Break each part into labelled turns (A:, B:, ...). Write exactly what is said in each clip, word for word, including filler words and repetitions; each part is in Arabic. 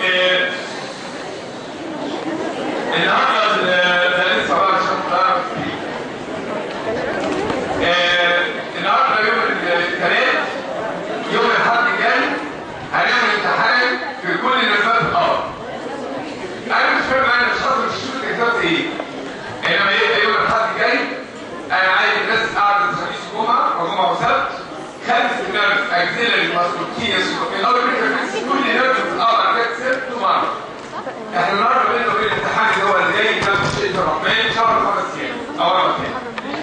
A: إيه النهارده لسه بقى عشان تعرف إيه النهارده يوم الثلاث يوم الاحد الجاي هنعمل امتحان في كل نفات الارض. انا مش فاهم انا مش حاطط الشروط الكتاب ايه. انما يبقى يوم الاحد الجاي انا عايز الناس قاعده خميس وجمعه وجمعه وسبت خمس نيرف اكسيلري ماسكوتينيوس من اول ريكورد كل نيرف في الارض كده سبت مره. احنا النهارده بينا وبين الامتحان اللي هو اللي جاي ده في شهر الرحمن شهر خمس ايام او اربع ايام.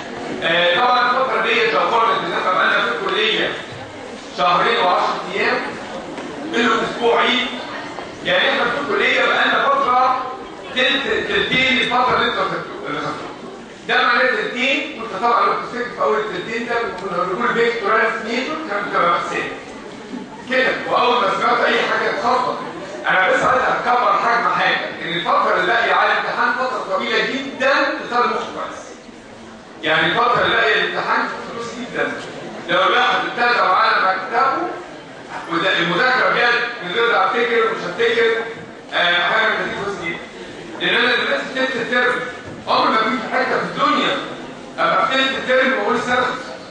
A: آه طبعا الفتره ديت لو قلنا بالنسبه لنا في الكليه شهرين و10 ايام منهم اسبوع عيد. يعني احنا في الكليه بقالنا فتره تلت تلتين الفتره اللي انتوا خدتوها. ده معناه تلتين كنت طبعا لو تفتكر في اول التلتين ده كنا بنقول فيكتورال نيتور كان بتبقى مسائل كده. واول ما سمعت اي حاجه اتخبط انا بس عايز اكبر حجم حاجه ان الفتره اللي باقيه على الامتحان فتره طويله جدا تطلع مخ كويس. يعني الفتره اللي باقيه للامتحان فلوس جدا. لو الواحد ابتدى على مكتبه وده المذاكره جت من غير ما افتكر ومش هفتكر حاجه من دي فلوس جدا. لان انا دلوقتي في ثالث ترم عمري ما كنت في حته في الدنيا ابقى في ثالث ترم واقول سنه.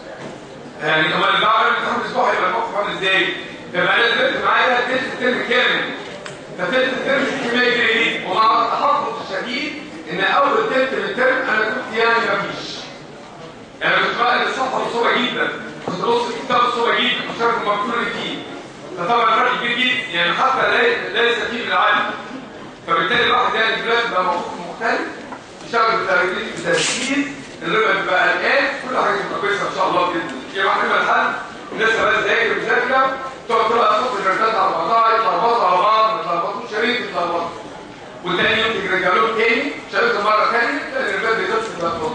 A: يعني امال اللي بعمل امتحان اسبوع يبقى الموقف عامل ازاي؟ يبقى انا نزلت معايا ثالث ترم كامل. فثالث ترم كميه جريد ومع التحفظ الشديد ان اول ثلث من الترم انا كنت يعني ما فيش. يعني كنت بقى الصفحه بصوره جدا كنت بص الكتاب بصوره جدا مش عارف المكتوب اللي فيه. فطبعا فرق كبير جدا يعني حتى ليس فيه بالعدد. فبالتالي الواحد يعني دلوقتي بقى موقف مختلف يشتغل بتركيز اللي بقى الان كل حاجه تبقى كويسه ان شاء الله باذن الله. يعني واحد من الحل الناس بقى تذاكر مذاكره تقعد تقرا صوت الرجالات على بعضها يتلخبطوا على بعض ما يتلخبطوش شريط يتلخبطوا. وتاني يوم ترجع لهم تاني شريطه مره ثانيه تلاقي الرجال بيخلص يتلخبطوا.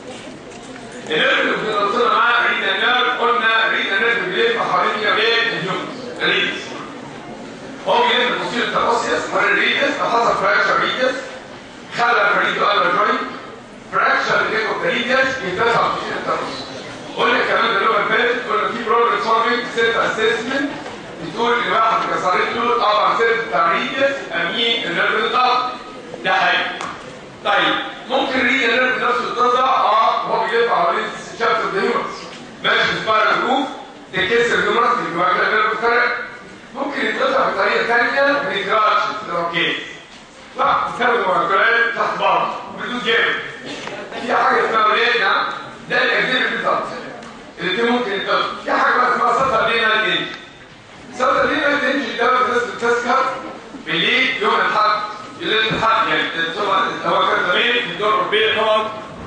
A: النيرف اللي بنوصلنا معاه ريد النيرف قلنا ريد النيرف بيلف حوالين جبهه الهيومنز ريدس. هو بيلف بوصيل التراصيس حوالين الريدس لو حصل فراكشر ريدس خلى الريدو قلب جوينت فراكشر ريدو ريدس يتسع بوصيل التراصيس. قلنا كمان اللي هو الفاتت قلنا في بروبلم سولفنج سيلف اسسمنت بتقول ان واحد كسرت له طبعا سيلف بتاع ريدس امين النيرف الضغط ده حاجه. طيب ممكن ريد النيرف نفسه يتضع اه هو بيلف حوالين شافت الهيومرس ماشي في سبايرال جروف تكسر الهيومرس يبقى كده النيرف فرق. ممكن يتقطع بطريقه ثانيه ما يتجرحش اوكي صح تستخدم مولكيولات تحت بعض بدون جامد. في حاجه اسمها ولادنا ده الاكزيلري بالظبط اللي ممكن يتقطع. في حاجه بقى اسمها سطر لينا تنج. سطر لينا تنج ده الناس بتسكر بالليل يوم الاحد ليله الاحد يعني طبعا هو كان زمان في الدور الاوروبيه طبعا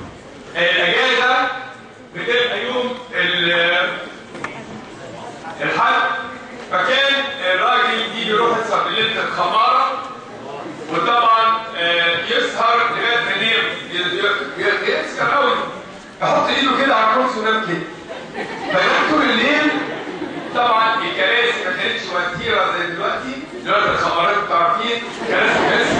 A: الاجازه بتبقى يوم الحد. فكان الراجل يجي يروح يسهر بالليل الخماره وطبعا يسهر لغايه ما ينام يسهر قوي يحط ايده كده على الكرسي وينام كده. فينام طول الليل. طبعا الكراسي ما كانتش وتيره زي دلوقتي. دلوقتي الخمارات انتوا عارفين كراسي كراسي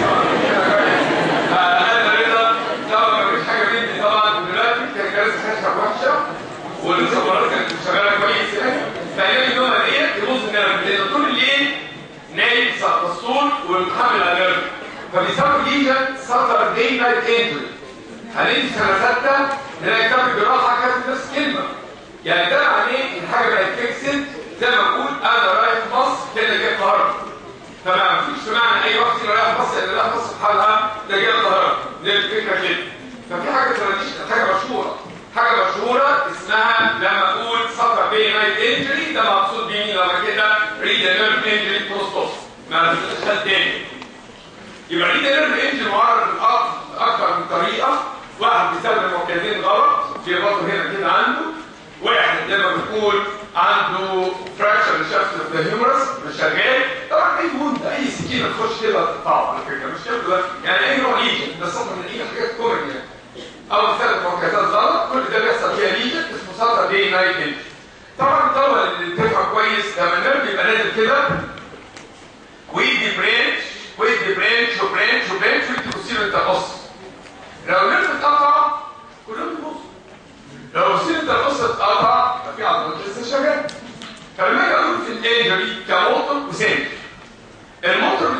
A: انا رضا طبعا ما فيش حاجه بيدي. طبعا دلوقتي كان كراسي خشب وحشه والخمارات كانت شغاله كويس يعني. فينام اليوم ديت يبص النيرف لان طول الليل نايم مسطول ومتحمل على النيرف. فبيسموا ليجن سطر داي نايت انجري. هنيجي سنه سته نلاقي كتاب الجراحه كاتب نفس الكلمه. يعني ده معناه ان حاجه بقت فيكسد زي ما اقول انا رايح مصر كده جاي القاهره. فما فيش معنى اي وقت انا رايح مصر اللي رايح مصر بحالها ده جاي القاهره. دي الفكره كده. ففي حاجه تراديشنال حاجه مشهوره حاجه مشهوره اسمها لما اقول سطر داي نايت انجري ده مقصود بيه لما كده ريد نيرف انجري بروستوس ما بتشتغل تاني. يبقى ريد نيرف انجري معرض اكثر من طريقه. واحد بيستخدم مركزين غلط بيربطوا هنا كده عنده. واحد لما بنقول عنده فراكشر لشافت الهيومرس مش شغال. طبعا اي وند اي سكينه تخش كده تقطعه على فكره مش كده يعني اي نوع ليجن ده صفر من اي حاجات كومن يعني. او بيستخدم مركزات غلط كل ده بيحصل فيها ليجن اسمه سطر داي نايت انجري. طبعا الطلبه اللي بتفهم كويس لما النيرف يبقى نازل كده ويدي برانش ويدي برانش وبرانش وبرانش ويدي بوصيل التقص. لو النيرف اتقطع كلهم يبصوا. لو بوصيل التقص اتقطع ففي عضلات لسه شغاله. فلما اجي اقول في الانجري كموتور وسامي الموتور بتاعنا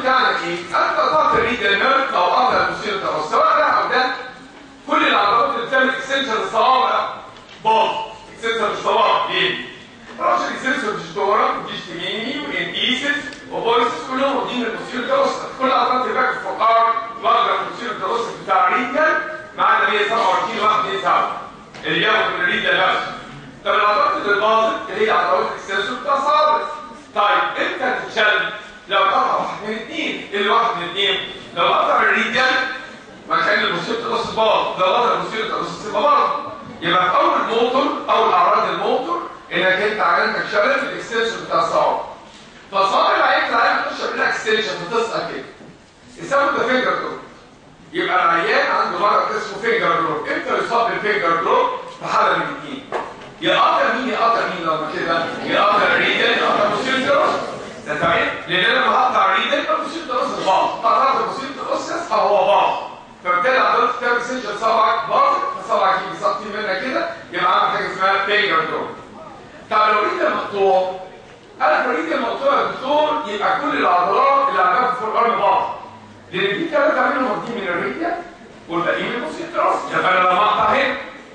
A: ايه؟ انت قطعت الريديال نيرف او قطع البوستيريور تاروس، سواء ده او ده. كل العضلات اللي بتعمل اكستنشن الصوابع باظ. اكستنشن الصوابع ليه؟ معرفش الاكستنشن فيجيتورا وفيجيتيميني وانديسيس وبوليسيس كلهم واخدين من البوستيريور تاروس. كل عضلات الباك الفقار واخده من البوستيريور تاروس بتاع الريديال ما عدا مية وسبعة وعشرين واحد اتنين سبعة اللي جابوا من الريديال نفسه. طب العضلات اللي باظت اللي هي عضلات الاكستنشن بتاع الصوابع. طيب امتى تتشل؟ لو قطع واحد من الاثنين. اللي واحد من الاثنين لو قطع الريديال مكان البوستيريور تاروس باظ، لو قطع البوستيريور تاروس يبقى باظ. يبقى في اول موتور او اعراض الموتور انك انت عينك شلل في الاكستنشن بتاع الصوابع. فالصوابع العين العين بتخش منها اكستنشن فتسقط كده. يسمى ده فينجر دروب. يبقى العيان عنده مرض اسمه فينجر دروب. امتى يصاب بالفينجر دروب؟ في حاله من الاثنين. يقطع مين يقطع مين لما كده؟ يقطع الريديال يقطع البوستيريور تاروس. ده تمام؟ لان انا لما هقطع الريديال يبقى البوستيريور تاروس باظ. قطعت البوستيريور تاروس يصحى هو باظ. فبالتالي عضلات بتعمل اكستنشن صوابعك باظت، فصوابعك يجي سقط منها كده يبقى عامل حاجه اسمها فينجر دروب. طب لو الريديال مقطوع، انا في الريديال مقطوع يا دكتور يبقى كل العضلات اللي عندها في الارم باظ. لان دي ثلاثه منهم واخدين من الريديال والباقيين من البوستيريور تاروس. يبقى انا لما اقطع هنا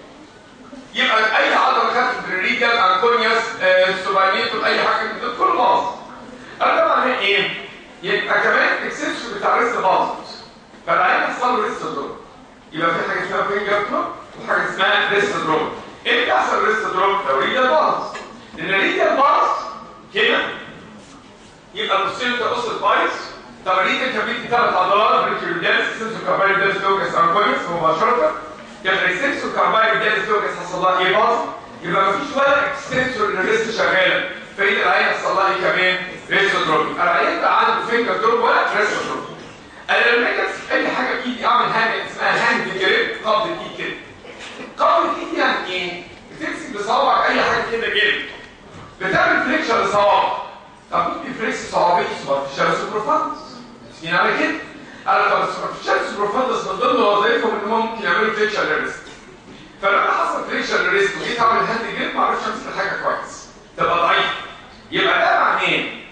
A: يبقى اي عضله خدت من الريديال انكونيوس سوباينيتور اي حاجه من دول كله باظ. انا ده معناه ايه؟ يبقى كمان الاكستنشن بتاع الريست باظت. فالعين يحصل له ريست دروب. يبقى في حاجه اسمها فينجر دروب وحاجه اسمها ريست دروب. امتى يحصل ريست دروب؟ لو الريديال باظ. لان الريديال باظ كده يبقى البوستيريور تاروس بايظ. طب الريديال كان بيدي ثلاث عضلات بريكيودالس سنسو كاربايدالس لوكس انكونيوس مباشره. كان السنسو كاربايدالس لوكس حصل لها ايه؟ باظ. يبقى مفيش ولا اكستنسور للريست شغاله. فاذا العين يحصل لها ايه كمان؟ ريست دروب. العين بقى عنده فينجر دروب ولا ريست دروب. انا لما اجي اي حاجه بايدي اعمل حاجه اسمها هاند جريب، قبضه ايد كده. قبضه ايد يعني ايه؟ بتمسك بصوابعك اي حاجه كده جريب. بتعمل فليكشن لصوابعك. طب مين بيفليكس صوابعي؟ سوبرفيشال سوبروفاندس. اسمين على كده؟ قال طب السوبرفيشال سوبروفاندس من ضمن وظائفهم ان هم ممكن يعملوا فليكشن للريست. فلما حصل فليكشن للريست وجيت اعمل هاند جريب ما عرفتش امسك الحاجه كويس. تبقى ضعيفه. يبقى ده معناه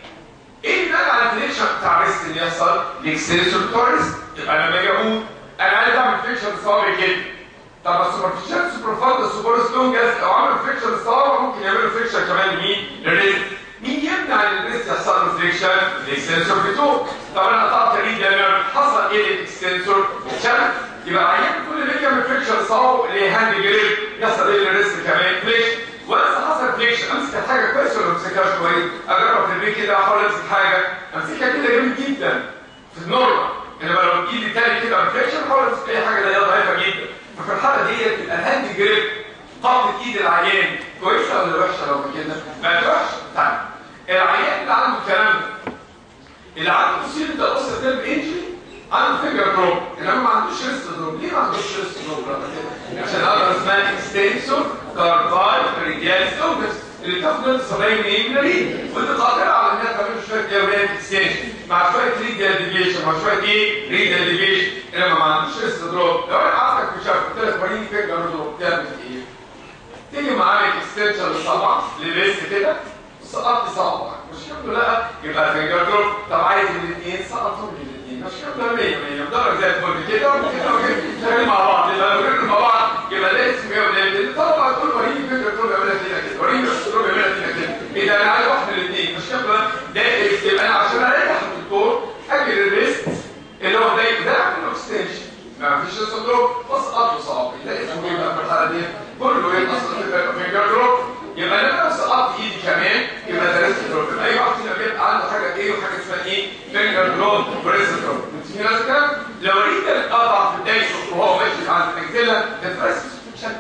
A: ايه اللي بقى على الفليكشن بتاع الريست اللي يحصل؟ الاكستنسور بتاع الريست. يبقى لما اجي اقول انا عايز اعمل فليكشن لصوابعي كده. طب السوبرفيشال سوبروفاندس سوبرس لونجاس لو عمل فليكشن للصوابع ممكن يعملوا فليكشن كمان لمين؟ للريست. مين يمنع ان الريست يحصل له فليكشن؟ الاكستنسور بتوعه. طب انا قطعت الريديال نيرف حصل ايه للاكستنسور؟ اتشل. يبقى العيان كل ما يعمل فليكشن لصوابعه اللي هي هاند جريب يحصل ايه للريست كمان؟ فليكشن. واذا حصل فليكشن امسك الحاجه كويس ولا ما امسكهاش كويس؟ اجرب في البيت كده احاول امسك حاجه امسكها كده جامد جدا في النورمال. انما لو ايدي تاني كده فليكشن احاول امسك اي حاجه الاقيها ضعيفه جدا. ففي الحاله دي تبقى الهاند جريب قبضه ايد العيان كويسه ولا وحشه؟ لو كده ما وحشه. طيب العيان اللي عنده الكلام ده اللي عنده بوستيريور تاروس تيرب انجري عنده فينجر دروب انما ما عندوش ريست دروب. ليه ما عندوش ريست دروب؟ عشان هذا اسمها اكستنسور كارباي ريديالس لوكس اللي بتاخد من الصبايا منين؟ من الريد. وانت قادر على انها تعمل شويه ديوريات اكستنشن مع شويه ريديال ديفيشن مع شويه ايه؟ ريديال ديفيشن انما ما عندوش ريست دروب. لو انا قعدتك في شهر قلت لك وريني فينجر دروب تعمل ايه؟ تيجي معاك اكستنشن للصبع للريست كده سقطت صبعك مش كده؟ لا يبقى فينجر دروب. طب عايز الاثنين سقطهم الاثنين مش كده؟ مية مية بدرجه زي الفل كده وكده وكده شغالين مع بعض. يبقى لو جبنا مع بعض يبقى ده اسمه ايه وده ايه؟ طبعا تقول وريني فينجر دروب يعملها كده كده وريني فينجر دروب يعملها كده كده. اذا انا عايز واحد من الاثنين مش كده؟ ده يبقى انا عشان اريح الدكتور اجي للريست اللي هو ده ده اعمل له اكستنشن ما فيش ريست دروب واسقط له صابعي. ده اسمه ايه بقى في الحاله دي؟ كله ايه اصلا فينجر دروب. يبقى انا لو سقطت ايدي كمان يبقى ده ريست دروب. اي واحد فينا بيبقى عنده حاجه ايه وحاجه اسمها ايه؟ فينجر دروب وريست دروب. في ناس كده لو الريديال اتقطع في بدايته وهو ماشي على الاكزيلا التراسس بتتشل.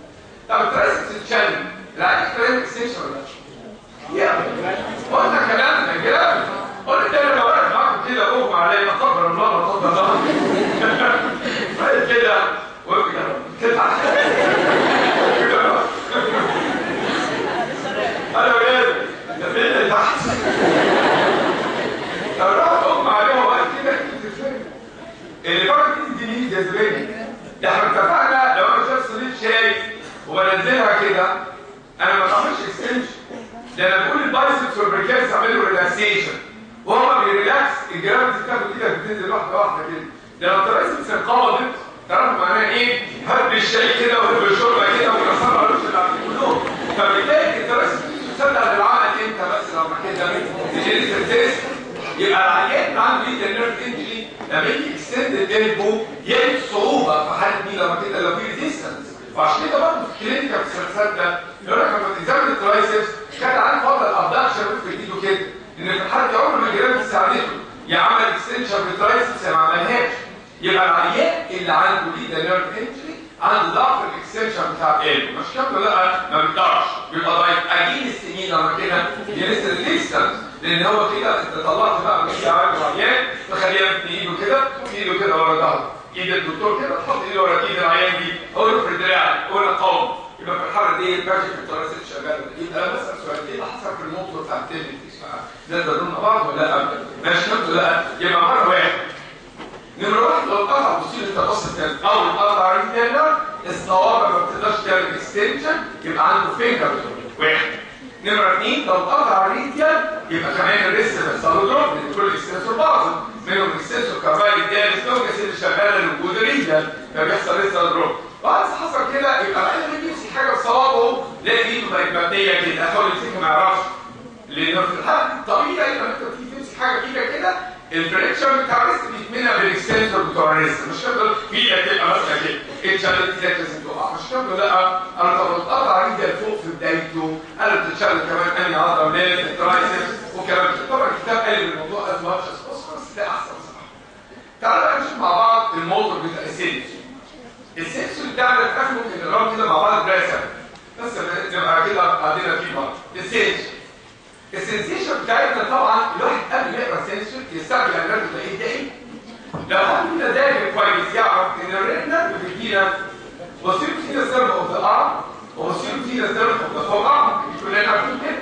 A: طب التراسس بتتشل العيان كلام اكستنشن ولا لا؟ يا قلنا كلام ده كلام. قلت انا لو واقف معاكم كده اغمى عليا لا قدر الله لا قدر الله بعد كده كده انا ولاد ده فين اللي تحت؟ لو رحت اغمى عليهم وقت كده تتفهم اللي بره دي دي جاذبيه. ده احنا اتفقنا لو انا شايف صليب شاي وبنزلها بتنزل واحده واحده كده. ده لو الترايسبس انقبضت تعرفوا معناها ايه؟ هب الشاي كده وهب الشوربه كده ويكسروا على وش اللي كلهم. فبالتالي الترايسبس تصدق للعمل امتى بس لو ما كده تجيلي يبقى العيان اللي عنده ايد النيرف انجري لما يجي اكستند الالبو يجد صعوبه في حاله دي لما كده لو في ريزيستنس. وعشان كده برضه في الكلينيكال في السلسله ده يقول لك لما تكزامن الترايسبس كان عنده فضل الابدكشن في ايده كده ان في الحاله دي عمر ما الجيران تساعدته يعمل اكستنشن في الترايسبس ما عملهاش. يبقى العيان اللي عنده ايد النيرف انجري عنده ضعف الاكستنشن بتاع القلب مش كده لا ما بيقدرش بيبقى ضايق اجيل السنين لما كده يلسه الديستنس لان هو كده انت طلعت بقى من ايد العيان تخليها في ايده كده في ايده كده ورا ظهره ايد الدكتور كده تحط ايده ورا ايد العيان دي هو يفرد دراعك هو قوم يبقى في الحاله دي الباجي في الترايسبس شغال. يبقى انا بسال سؤال ايه اللي حصل في الموتور بتاع التلفزيون نقدر نقول مع بعض ولا لا؟ ماشي لا يبقى مره واحد نمرة واحد لو قطع بصير التقص الثالث او القطع ريتيلر الصوابع ما بتقدرش تعمل اكستنشن يبقى عنده فينجر واحد. نمرة اثنين لو قطع ريتيل يبقى كمان الريست بيحصل له دروب لان كل اكستنسور باظ منهم اكستنسور كارفايل الثالث لوكس اللي شغاله لوجود ريتيل فبيحصل ريست دروب. بعد حصل كده يبقى العيان اللي بيمسك حاجه بصوابعه لاقي ايده بقت مبنيه كده احاول يمسكها ما يعرفش لانه في الحاله الطبيعي لما انت تيجي تمسك حاجه كده كده الفريكشن بتاع الريست بيتمنع بالاكستنسور بتوع الريست مش كده في تبقى ماسكه كده اتشالت دي لازم تقع مش كده لا انا طب القطع عندي فوق في بدايته انا بتتشال كمان اني عضله من الترايسبس وكلام كده. طبعا الكتاب قال الموضوع از ماتش از بس ده احسن صراحه. تعالوا بقى نشوف مع بعض الموتور بتاع السنسور. السنسور بتاعنا في الاخر ممكن نقراه كده مع بعض دراسه بس نبقى كده قاعدين في بعض. السنسور السنسيشن بتاعتنا طبعا الواحد قبل ما يقرا السنسور يستعجل على النرف ده ايه ده ايه؟ لو حد فينا ذاكر كويس يعرف ان النرف بيدينا وصير فينا سيرف اوف ذا ارم وصير فينا سيرف اوف ذا فور ارم كلنا عارفين كده.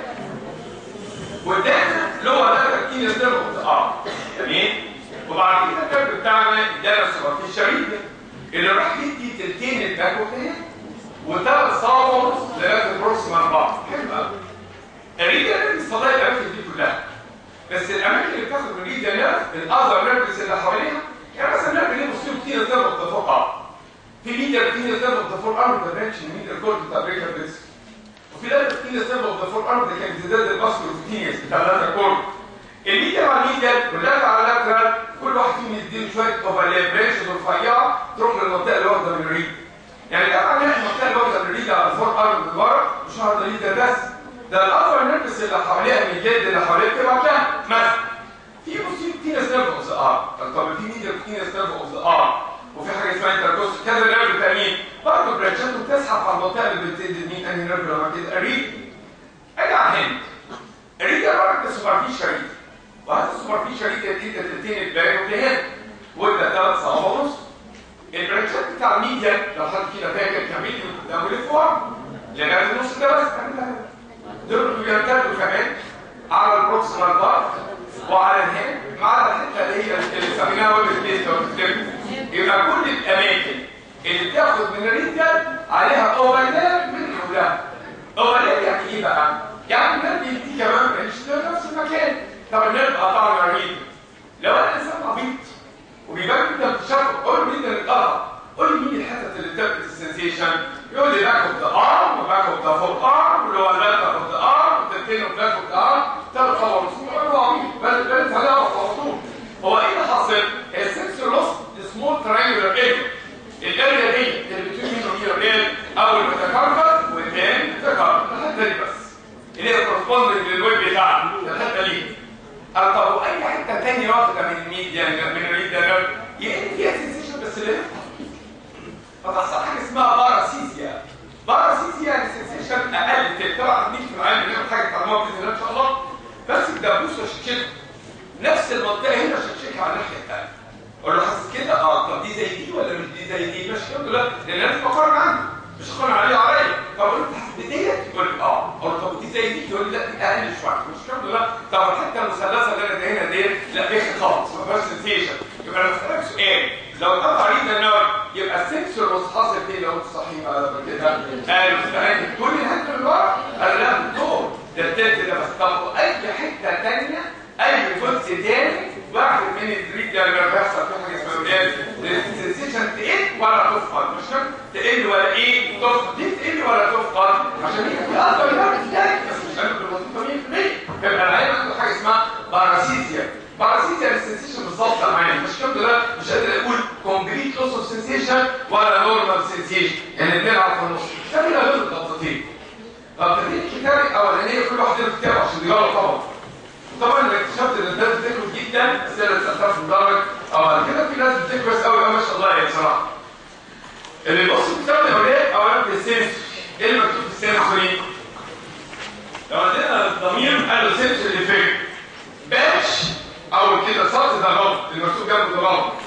A: والداتا اللي هو ده فينا سيرف اوف ذا ارم تمام؟ وبعد كده النرف بتاعنا ادانا سوبرفيشال اللي راح يدي تلتين الباك وكده وثلاث صوابع لغايه البروكسيمال بعض. حلو قوي. الريديا الصلايه الاماكن دي كلها بس الاماكن اللي بتاخد من الريديا نيرف الاذر نيرفز اللي حواليها يعني مثلا النيرف اللي بصير كتير نيرف اوف ذا فور ارم في ميديا كتير نيرف اوف ذا فور ارم ده برانش من ميديا كورد بتاع بريكر بيس وفي ده كتير نيرف اوف ذا فور ارم ده كان امتداد الباسكولوتينيس بتاع اللاتر كورد. الميديا مع الميديا واللاتر على اللاترال كل واحد فيهم يديله شويه اوفرلاب برانشز رفيعه تروح للمنطقه اللي واخده من الريد يعني لو عملنا المنطقه اللي واخده من الريد على الفور ارم من ورا مش هقدر الريد بس ده الاذر نيرفز اللي حواليها من الجلد اللي حواليها بتبقى كام مثلا في مصيب تينس نيرف اوف ذا ارم طب في ميديا تينس نيرف اوف ذا ارم وفي حاجه اسمها انتركوست كذا نيرف تانيين برضه برانشات بتسحب على المنطقه اللي بتدي مين انهي نيرف لما كده الريد اجي على الهند الريد ده برضه سوبرفيشال ريد وهذا السوبرفيشال ريد دي تلتين الباقي وكده وده ثلاث صوابع ونص. البرانشات بتاع الميديا لو حد كده فاكر كان ميديا قدامه لفوق لغايه النص ده بس دول بيرتدوا كمان على البروكسيمال بارت وعلى الهند مع الحته اللي هي اللي سميناها ويب سبيس او يبقى كل الاماكن اللي بتاخد من الريديال عليها اوفرلاب من حولها. اوفرلاب يعني ايه بقى؟ يعني النيرف دي كمان مش نفس المكان. طب النيرف قطعنا الريديال لو انا انسان عبيط وبيبان انت بتشرح قول له مين اللي اتقطع قول لي مين الحته اللي بتثبت السنسيشن يقول لي باك اوف ذا ارم وباك اوف ذا فور ارم اللي هو اللاتر اوف ذا ارم وتلتين اوف باك اوف ذا ارم ثلاث صور بل بل عليها على طول. هو ايه اللي حاصل؟ السنسور لوس سمول تراينجولار اريا الاريا دي اللي بتكون منه هي اول ما تكرر والثاني تكرر الحته دي بس اللي هي كورسبوندنج للويب بتاعنا الحته دي. طب واي حته ثانيه واخده من الميديا من الريديا يعني فيها سنسيشن بس اللي فتحصل حاجه اسمها باراسيزيا. باراسيزيا يعني سنسيشن اقل كده طبعا مش في العين بنعمل حاجه تعلموها باذن الله ان شاء الله بس الدبوس شكشكه نفس المنطقه هنا شكشكها على الناحيه الثانيه. اقول له حاسس كده اه طب دي زي دي ولا مش دي زي دي؟ مش كده لا لان انا بقارن عنده مش هقارن عليه عليا فاقول له تحت ديت يقول لي اه اقول له طب دي زي دي يقول لي لا دي اقل شويه مش كده لا طب الحته المثلثه اللي انا هنا ديت لا فيها خالص ما فيهاش سنسيشن. يبقى انا بسالك سؤال لو قطع ريدنا النار يبقى السنسور مش حاصل فيه لو انت صحيح على كده قالوا استنى تقول لي الحته اللي ورا قال لا دكتور ده التالت ده بس طب اي حته ثانيه اي جزء ثاني واحد من الريدنا بيحصل في حاجه اسمها ايه؟ السنسيشن تقل ولا تفقد، مش كده؟ تقل ولا ايه؟ تفقد، ليه تقل ولا تفقد؟ عشان هي في اكتر نيرف ازاي؟ بس مش قادر بالوظيفه مية في المية. يبقى العيان عنده حاجه اسمها باراسيتيا. باراسيتيا السنسيشن بالظبط يا معلم، مش كده؟ ده مش قادر اقول كومبليت لوس اوف سنسيشن ولا نورمال سنسيشن، يعني بنلعب في النص. خلينا ناخد التفاصيل. طب تدريب كتابي اولانيه كل واحد له كتاب عشان يجاوب طبعا. طبعا انا اكتشفت ان الناس بتذاكر جدا اسئله سالتها في الدرج او بعد كده في ناس بتذاكر كويس قوي ما شاء الله يعني بصراحه. اللي بيبص في كتاب الاولاد اولا في السنسوري، ايه اللي مكتوب في السنسوري؟ لو عندنا الضمير قال له سنسوري افكت باتش او كده سطر ده غلط، المكتوب جنبه ده غلط.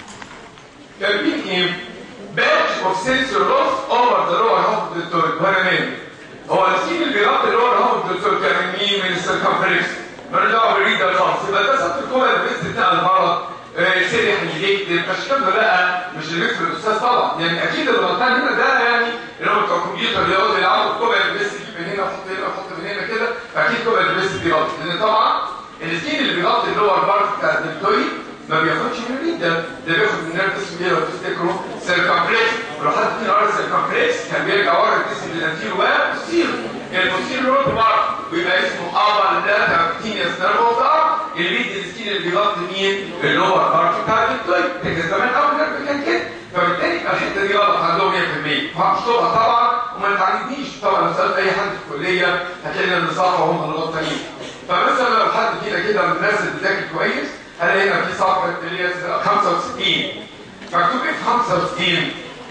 A: كاتبين ايه؟ باتش اوف سنسور لوس اوفر ذا لور هاف اوف ذا تويد. وهنا مين؟ هو السين اللي بيغطي اللور هاف اوف ذا تويد كان مين؟ من السيركمفرنس. مالناش دعوه بالريد ده خالص، يبقى ده سطر الكوره البيست بتاع المرض سرح الجيك مش كده لا مش اللي بيكتب الاستاذ طبعا، يعني اكيد اللي غلطان هنا ده يعني اللي هو بتاع الكمبيوتر يقعد يلعبوا الكوره البيست من هنا وحط هنا وحط من هنا كده، فاكيد الكوره البيست دي غلط، لان طبعا السين اللي بيغطي اللور بارت بتاع الدلتويد ما بياخدش من الريد ده، ده بياخد من نيرف اسمه ايه لو تفتكروا؟ سيركمفلكس. ولو حد فينا قرا سيركمفلكس كان بيرجع ورا الجسم الانتيرو والبوستيرو، البوستيرو رود بارت ويبقى اسمه ابر لاتا كتينيس نيرف ار اللي بيدي السكين اللي بيغطي مين؟ اللور بارت بتاع الدلتويد. لكن زمان اول نيرف كان كده، فبالتالي يبقى الحته دي غلط عندهم مية في المية. فهشطبها طبعا وما تعجبنيش طبعا، لو سالت اي حد في الكليه هتلاقي ان صح وهم اللي غلطانين. فمثلا لو حد فينا كده من الناس اللي بتذاكر كويس هلاقي هنا في صفحه اللي هي خمسة وستين مكتوب ايه في خمسة وستين؟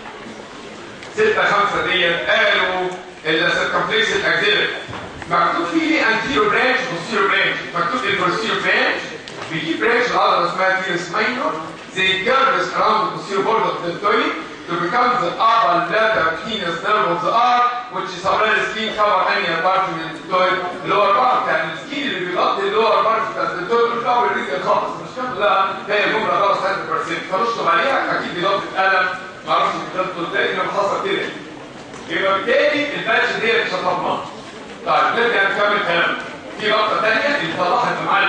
A: ستة خمسة ديت قالوا السيركمفلكس الاكزيلري مكتوب فيه انتيرو برانش وبوستيرو برانش، مكتوب البوستيرو برانش بيجيب برانش العضله اسمها تيرس ماينور زي كيرفز اراوند البوستيرو بورد اوف ذا deltoid to become the upper lateral penis nerve of the arm which is already skin cover any part of the deltoid lower part. يعني السكين اللي بيغطي اللور بارت بتاع الدلتويد مش قوي الريجل خالص، مش كده لا هي جمله خلاص مية في المية فنشطب عليها اكيد بيغطي قلم ما اعرفش الدلتويد ده انه حصل كده، يبقى بالتالي الباتش دي مش هتضمنها. طيب نرجع نكمل كلامنا. في نقطه ثانيه اللي طلعها يا معلم.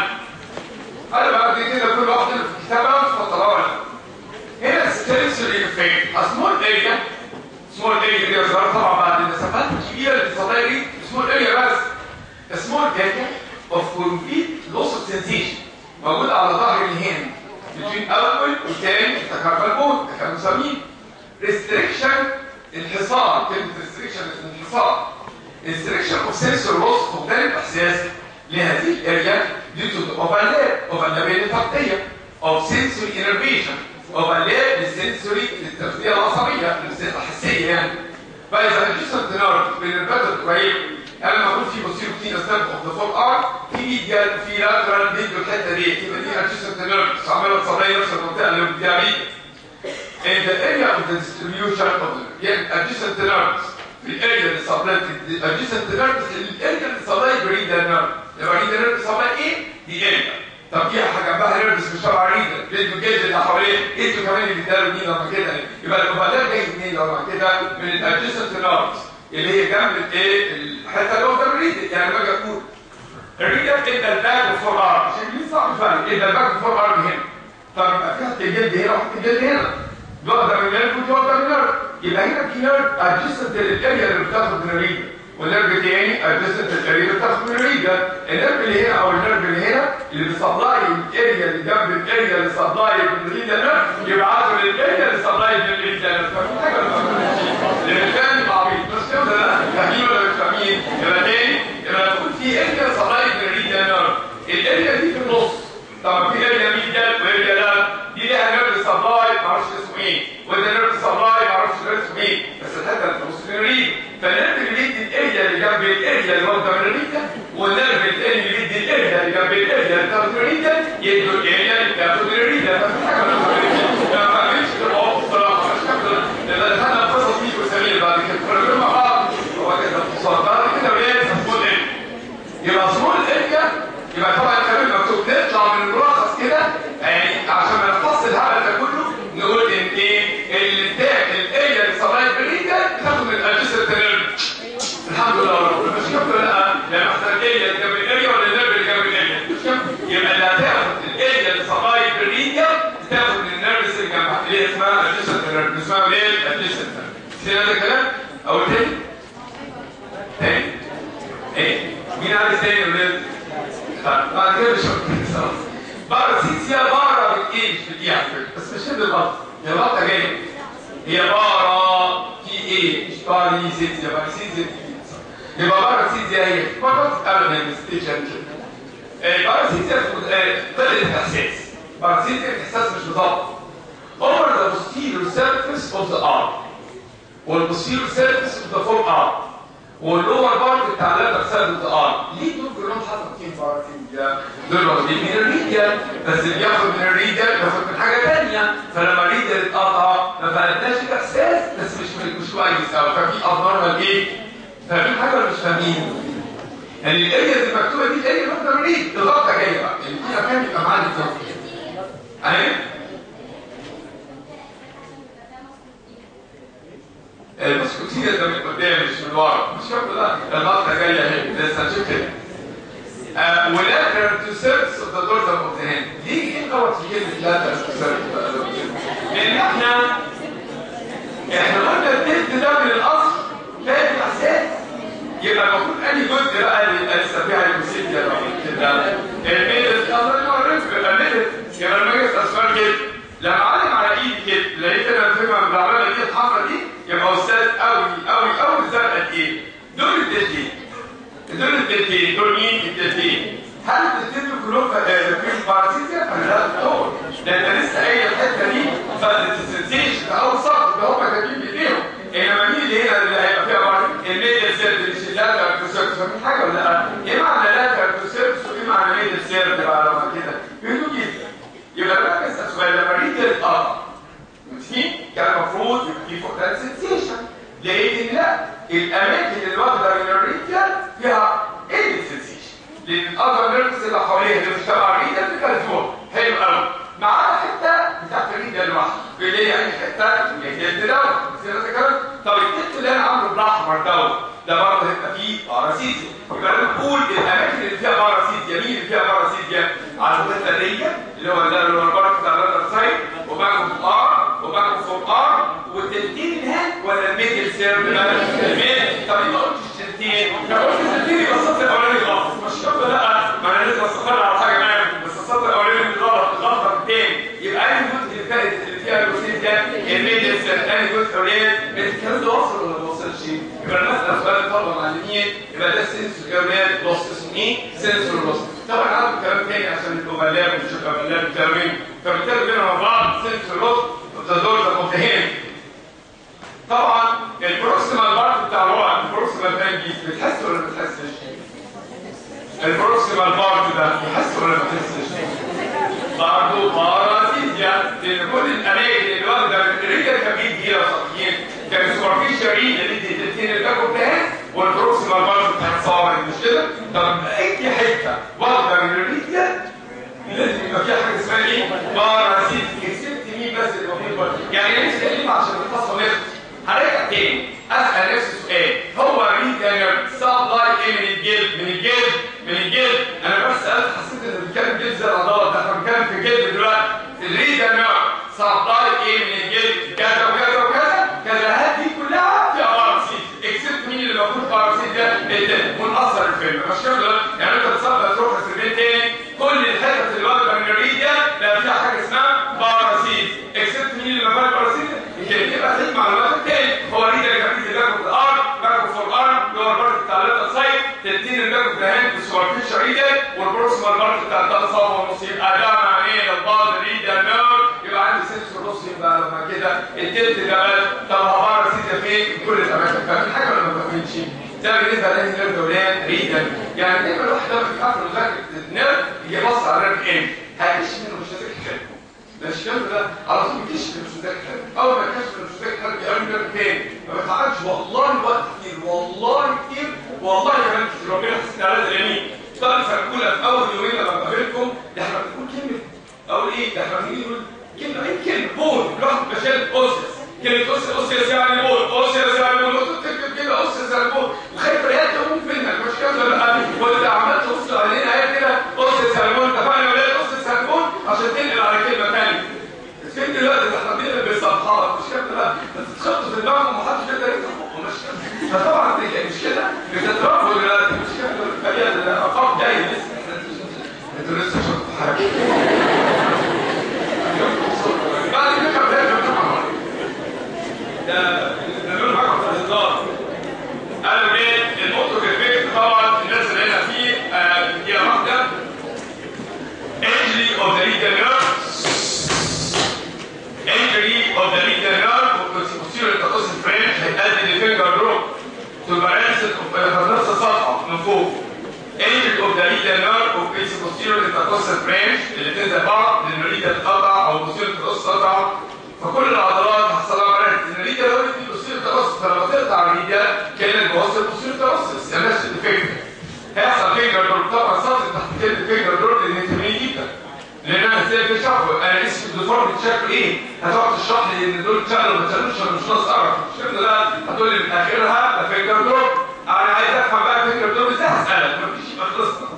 A: انا بعد كده كل واحد في الكتابه فطلعوا هنا السنسوري افكت سمول اريا سمول اريا دي صغيره طبعا بعد المسافات الكبيره اللي بتصدر دي سمول اريا بس سمول اريا اوف كومبليت لوس اوف سنسيشن موجوده على ظهر الهند بين اول وثاني تكربل بون كانوا مسمين ريستريكشن انحصار. كلمه ريستريكشن انحصار ريستريكشن اوف سنسور لوس فقدان الاحساس لهذه الاريا due to the overlap overlap التغطيه of sensory innervation overlap للسنسوري للتغذيه العصبيه الحسيه يعني. فاذا الجسم تنارك بين البدن القريب انا لما اقول في بوستيرو كتير ستاند اوف ذا فور ار في ميديال في لاترال فيديو الحته دي يبقى دي الجسم تنارك عماله تصدر نفس المنطقه اللي بتديها بيه. in the area of the distribution of the adjacent nerves في الاريا اللي صابت adjacent nerves الاريا اللي صابت بريد النيرف يبقى بريد النيرف صابت ايه؟ دي اريا. طب في حاجه جنبها نيرفس مش تبع ريدر ليه الجلد اللي حواليه انتوا كمان اللي بتداروا مين لما كده يبقى المبادره جاي منين لما كده من الادجسنت نيرفز اللي هي جنب الايه الحته اللي قدام الريدر. يعني باجي اقول الريدر ادى الباك فور ار شايفين صعب الفرق ادى الباك فور ار هنا. طب يبقى في حته الجلد هنا وحته الجلد هنا واخده من النيرف ودي واخده من النيرف يبقى هنا في نيرف ادجسنت الاريا اللي بتاخد من الريدر والنيرف الثاني ادجسنت الاريا اللي بتاخد من الريدر. النيرف اللي هنا او النيرف اللي هنا اللي بيسبلاي الاريا اللي جنب الاريا اللي سبلاي بالريدر نيرف يبعتوا للاريا اللي سبلاي بالريدر نيرف. فاهمين حاجه ولا مش اللي بتفهم عبيط مش كده لا فاهمين ولا مش فاهمين؟ يبقى تاني يبقى تكون في اريا سبلاي بالريدر نيرف الاريا دي في النص. طبعا في اريا ميديال واريا لا دي لها نيرف سبلاي ما اعرفش اسمه ايه وده نيرف سبلاي ما اعرفش اسمه ايه بس الحته اللي في النص في الريد. فالنيرف اللي بيدي الاريا اللي جنب الاريا اللي واخده من الريدر والنيرف الثاني اللي بيدي الاريا اللي جنب الاريا اللي بتاخد من الريدر يدوا الاريا اللي بتاخد من الريدر. ففي حاجه ما فاهمش الحوار بصراحه مش كده لان احنا القصص دي وسمير بعد كده كنا مع بعض هو كده اتصال بعد كده ولاد سمول اريا يبقى سمول اريا يبقى طبعا الكلام مكتوب نطلع من الملخص كده يعني عشان ما نفصل الهبل ده كله نقول ان ايه اللي اداك الاريا اللي صبايت بالريدر بتاخد من الادجسنت نيرف. الحمد لله رب مش كده لا لما ثيرابي اسمها ايه؟ ادجيسنت ثيرابي. سمعنا هذا الكلام؟ اول تاني؟ تاني؟ ايه؟ مين عايز تاني يا ولاد؟ طيب بعد كده مش خلاص. باراسيتيا بارا بالايه في الدي على فكره بس مش هي الغلط، هي الغلطه جايه. هي بارا في ايه؟ مش باراسيتيا باراسيتيا يبقى باراسيتيا هي فقط قبل ما الستيشن باراسيتيا طلعت احساس. باراسيتيا الاحساس مش مظبط. over the posterior surface of the arm والposterior surface of the forearm واللور بارت بتاع اللاتر سيرفس اوف ذا ارم. ليه دول كلهم حاطين باراسيتيا؟ دول واخدين من الريديال، بس اللي بياخد من الريديال بياخد من حاجه ثانيه، فلما الريديال اتقطع ما فقدناش الاحساس بس مش مش كويس قوي، ففي ابنورمال ايه؟ فاهمين حاجه ولا مش فاهمين؟ يعني الاريا المكتوبه دي الاريا واخده من الريد، الغلطه جايه بقى، يعني في مكان يبقى معانا بالظبط. اهي البسكوتيه ده من قدام مش من ورا، مش شرط لا الغلطه جايه اهي لسه هنشوف كده. ولاترال تو سيرفس اوف ذا دورسال اوف ذا هاند. ليه ايه الغلط في كلمه لاترال تو سيرفس؟ لان احنا احنا قلنا التلت ده من الاصل فاهم الاحساس، يبقى المفروض انهي جزء بقى اللي لسه فيها البسيتيا كده الميدل الله ينور عليك يبقى الميدل. يبقى لما اجي اسال سؤال كده لما علم على ايدي كده لقيت انا فاهمها بالعماله دي الحمراء دي يبقى استاذ قوي قوي قوي الزرقاء ايه؟ دول التلتين. دول التلتين دول مين التلتين؟ هل التلتين كلهم في باراسيتيا ولا لا؟ دول لان لسه قايل الحته دي فادت السنسيشن اول سطر ده هم كاتبين بايديهم. انما مين اللي هنا اللي هيبقى فيها باراسيتيا؟ الميدل سيرد مش اللاترال تو سيرفس. فاهمين حاجه ولا لا؟ ايه معنى لاترال تو سيرفس وايه معنى ميدل سيرد بقى لما كده؟ بيقولوا جدا. يبقى بقى اسال سؤال لما الريديال اتقطع متفقين؟ كان المفروض يبقى في فقدان سنسيشن. لقيت ان لا الاماكن اللي واخده من الريديال فيها ايه سنسيشن؟ لان الاذر نيرفز اللي حواليها اللي مش تبع الريديال بتكلفوها حلو قوي. معاها حته بتاعت الريديال لوحده اللي هي اي حته الجلد دوت. طب التلت اللي انا عامله بالاحمر دوت ده برضه هيبقى فيه باراسيتيا. يبقى انا بقول الاماكن اللي فيها باراسيتيا مين اللي فيها باراسيتيا؟ على الحته دي اللي هو ده اللي هو البارت بتاع اللاتر سايد وباكو في ار وباكو فوق ار والتلتين الهاند ولا الميدل سيرد بقى؟ الميدل. طب ما قلتش التلتين، لو قلت التلتين يبقى السطر الاولاني غلط. مش شرط لا ما انا لازم استقر على حاجه معايا بس السطر الاولاني غلط الغلطه الثاني. يبقى اي جزء الثالث اللي فيها البروسيس الميدل سيرد انهي جزء اولاني؟ الكلام ده واصل ولا ما وصلش؟ يبقى المساله سؤال الطلبه معلمين يبقى ده سنسور اولاني لوس اسمه ايه؟ سنسور لوس. طبعا عندكم كلام تاني عشان تبقوا غلاب ومش تبقوا غلاب التمرين فبالتالي بينهم مع بعض سنسور لوس وتدور مفاهيم. طبعا البروكسيمال بارت بتاع الوعي البروكسيمال فانجيز بتحس ولا ما بتحسش؟ البروكسيمال بارت ده بتحس ولا ما بتحسش؟ برضه باراسيتيا لان كل الاماكن اللي واخده من الريديال كان بيدي هنا سطحيين كان سوبرفيشال ريد اللي دي التلتين اللي باكو بتاعها والبروكسيمال بارت بتاع الصوابع مش كده؟ طب اي حته واخده من الريديال لازم يبقى فيها حاجه اسمها ايه؟ باراسيت. اكسبت مين بس اللي موجود؟ يعني نفسي كلمه عشان نفصل نفسي. هرجع تاني اسال نفسي سؤال هو الريديال سبلاي ايه من الجلد؟ من الجلد من الجلد. انا بس سالت حسيت ان بنتكلم جلد زي العضلات ده احنا بنتكلم في الجلد دلوقتي. الريديال سبلاي ايه من الجلد؟ كذا وكذا وكذا كذا. هات دي كلها فيها باراسيت. اكسبت مين اللي موجود باراسيت ده؟ الدم ونقصر الفيلم مش كده؟ يعني انت بتصدق تروح السربين تاني كل الحتت اللي واخده من الريديال بقى فيها حاجه اسمها باراسيت. اكسبت مين اللي موجود باراسيت؟ يبقى هتيجي معلومات تاني. هو الريديال كان بيجي باكو في الارض باكو فوق الارض اللي هو البارت بتاع اللاتر سايد تلتين الباكو في الهاند والسوبرفيشال ريديال والبروكسيمال بارت بتاع الثلاث صوابع ونص. يبقى ده معناه البعض الريديال نيرف يبقى عندي سنسور نص. يبقى لما كده التلت ده بقى طب باراسيت فين؟ في كل الاماكن. فاهمين حاجه ولا ما فاهمينش؟ ده بالنسبه لانهي نيرف ولاد ريديال. يعني دايما الواحد لما بيفكر مذاكره النيرف يجي يبص على النيرف ايه؟ هيكش منه مش هذاكر حلو. ده الشكل ده على طول بيكشف مش هذاكر حلو. اول ما يكشف مش هذاكر حلو يقول لي نيرف فين؟ ما بتعرفش والله وقت كتير والله كتير والله يا بنت ربنا يحسن على اليمين. طالب سنه اولى في اول يومين لما بقابلكم ده احنا بنقول كلمه اقول ايه؟ ده احنا بنيجي نقول كلمه ايه كلمه بول الواحد بشال اوسس كلمه اوسس اوسس يعني بول اوسس يعني بول وتكتب كده اوسس يعني بول وخايف ريال تقوم منك مش كده ولا ولا عملت اوسس علينا هي كده اوسس يعني بول. اتفقنا ولا اوسس يعني بول عشان تنقل على كلمه ثانيه. فين دلوقتي احنا بنقلب بالصفحات مش كده كده تتخطوا في دماغهم ومحدش يقدر يفهم مش كده. فطبعا مش كده بتترفضوا ولا مش كده الارقام جايه لسه انتوا لسه شفتوا حاجه بعد كده بدأنا طبعا ده نقول حاجه في الهزار. قالوا ايه الموتو كيرفكت طبعا الناس اللي هنا فيه دقيقه واحده injury of the medial nerve injury of the medial nerve posterior intercostal branch هيؤدي لفينجر دروب تبارنسل في السطح من فوق. injury of the medial nerve of posterior intercostal branch الاثنين زي بعض لان المريضه تتقطع او posterior intercostal تتقطع فكل العضلات هتحصل لها برانس. المريضه لو في posterior intercostal فلما تقطع المريضه كانت بوصل posterior intercostal يعني نفس الفكره. هيحصل فينجر دروب طبعا صادق تحت كلمه فينجر دروب لان انت جدا لان انا ازاي بشرحه انا اسمي الدكتور بتشكل ايه؟ هتقعد تشرح لي ان دول اتشالوا ما اتشالوش ولا مش ناقص اعرف الشكل ده هتقول لي من اخرها ده فينجر دروب. انا عايز افهم بقى فينجر دروب ازاي هسالك مفيش يبقى خلصنا.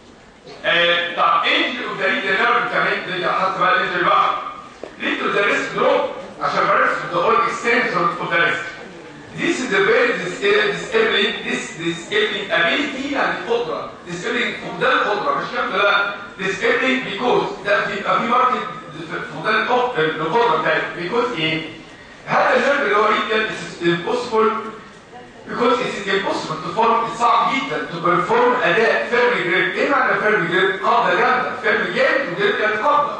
A: آه طب انجل اوف ذا ريديال نيرف كمان دي حط بقى الانجل بقى ليد ذا ريسك دروب عشان بعرف ذا اول اكستنسور اوف ذا ريسك. This is the very disabling this disabling ability يعني قدرة disabling فقدان القدرة مش كاملة لا disabling because ده بيبقى في ماركت فقدان القدرة بتاعته because ايه؟ هذا النيرف اللي هو ريديال is impossible because it is impossible to perform صعب جدا to perform أداء firm grip. ايه معنى firm grip؟ قبضة جامدة firm جامد وجريب يعني قبضة.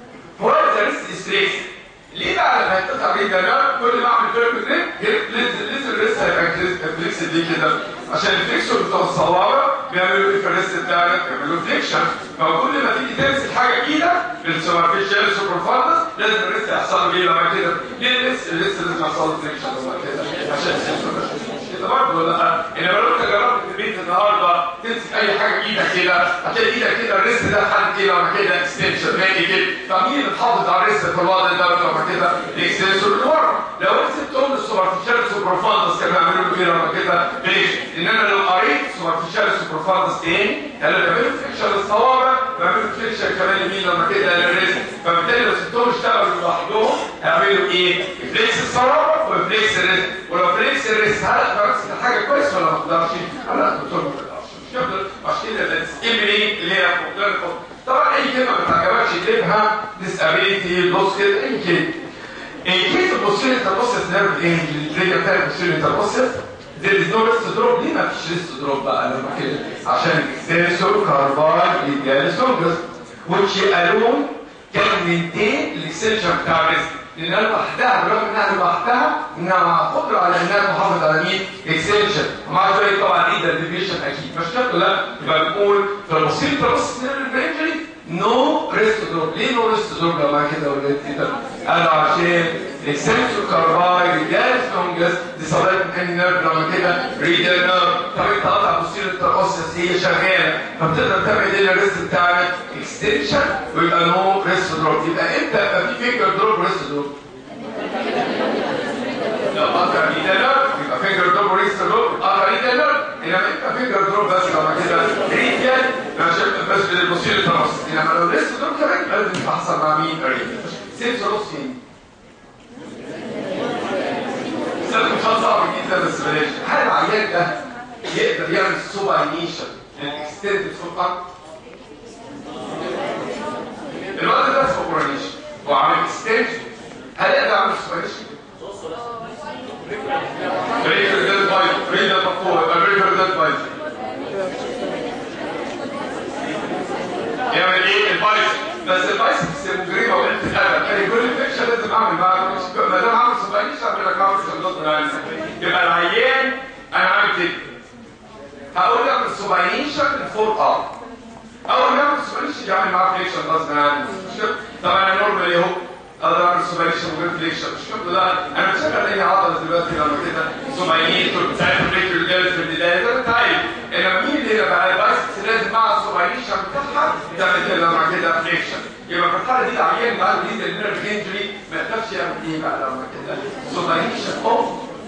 A: هو ده ريست ستريس ليه بقى لما يتقطع ريديال نيرف كل ما اعمل فيرم جريب جريب لازم الريست هيبقى فليكس دي كده عشان الفليكسور بتوع الصوابع بيعملوا ايه في الريست بتاعك؟ بيعملوا فليكشن. فكل ما تيجي تمسك حاجه جديده بالسوبرفيشال سوبرفاندس لازم الريست يحصل له ايه لما كده؟ ليه الريست الريست لازم يحصل له فليكشن لما كده عشان السنسور كده برضه ولا لا؟ انا لو انت جربت في البيت النهارده تمسك اي حاجه جديده كده هتلاقي ايدك كده الريست ده حد كده ولا كده اكستنشن مالي كده. فمين اللي بتحافظ على الريست في الوضع ده ولا كده؟ الاكستنسور اللي ورا. لو انت سبتهم للسوبرفيشال سوبرفاندس كانوا بيعملوا كده ولا كده ليش؟ ان انا لو قريت سوبرفيشال سوبرفاندس تاني قالوا بيعملوا فليكشن للصوابع بيعملوا فليكشن كمان يمين لما كده للريست. فبالتالي لو سبتهم اشتغلوا لوحدهم هيعملوا ايه؟ فليكس الصوابع وفليكس الريست. ولو فليكس الريست هل درست حاجه كويس ولا ما تقدرش؟ لا الدكتور ما تقدرش مش كده عشان كده الاسكيمينج اللي هي فقدان القدره. طبعا اي كلمه ما تعجبكش تكتبها ديسابيليتي بص كده اي كلمه. In case of posterior intercostal nerve injury trigger بتاع posterior intercostal there is no wrist drop. ليه ما فيش wrist drop بقى لما كده؟ عشان extensor carpal medialis longus which alone can maintain الاكستنشن بتاع الريست. لانها لوحدها بالرغم انها لوحدها انها مع قدره على انها تحافظ على مين؟ اكستنشن. ومع ذلك طبعا ايه ده ديفيشن اكيد مش كده لا يبقى بنقول في البوستيريور intercostal nerve injury نو ريست دروب. ليه نو ريست دروب لما كده ولاد كده؟ قالوا عشان اكستنسور كارباي ريديالس لونجس دي صدايق من انهي نيرف لما كده؟ ريديال نيرف. طب انت قطع بوستيريور intercostal هي شغاله فبتقدر تعمل ايه للريست بتاعك؟ اكستنشن ويبقى نو ريست دروب. يبقى امتى يبقى في فينجر دروب وريست دروب؟ لو قطع ريديال نيرف يبقى فينجر دروب وريست دروب. قطع ريديال نيرف انما يبقى فينجر دروب بس لما كده ريديال بس بالبوستيريور intercostal. انما لو ريست دروب كمان لازم تحصل مع مين؟ ريديال. سيبس نص فين؟ سألت مش صعب جدا بس بلاش. هل العيان ده يقدر يعمل سوباينيشن للاكستندد فوق ارم؟ الوقت ده اسمه كورونيشن وعامل اكستنشن. هل يقدر يعمل سوباينيشن؟ بريكر ديد بايت بريكر مقفول بريكر ديد بايت يعمل ايه؟ البايت بس البايسكس مجرمه وقلت الادب يعني كل الفكشه لازم اعمل معاها ما دام عامل سوباينيشن اعمل لك عامل سوباينيشن. يبقى العيان انا عامل كده هقول لك السوباينيشن الفور ار اول ما اعمل سوباينيشن يعمل معاه فليكشن غصب عني. طبعا نورمال اهو اقدر اعمل سوباينيشن وغير فليكشن مش كده لا انا بشغل اي عضله دلوقتي لما كده سوباينيتور بتاعت الريكتور جالس في البدايه ده طيب انما مين اللي بقى البايسكس لازم مع السوباينيشن بتاعها تعمل كده مع كده فليكشن. يبقى في الحاله دي العيان بعد دي النيرف انجري ما يقدرش يعمل ايه بقى لما كده سوباينيشن اوف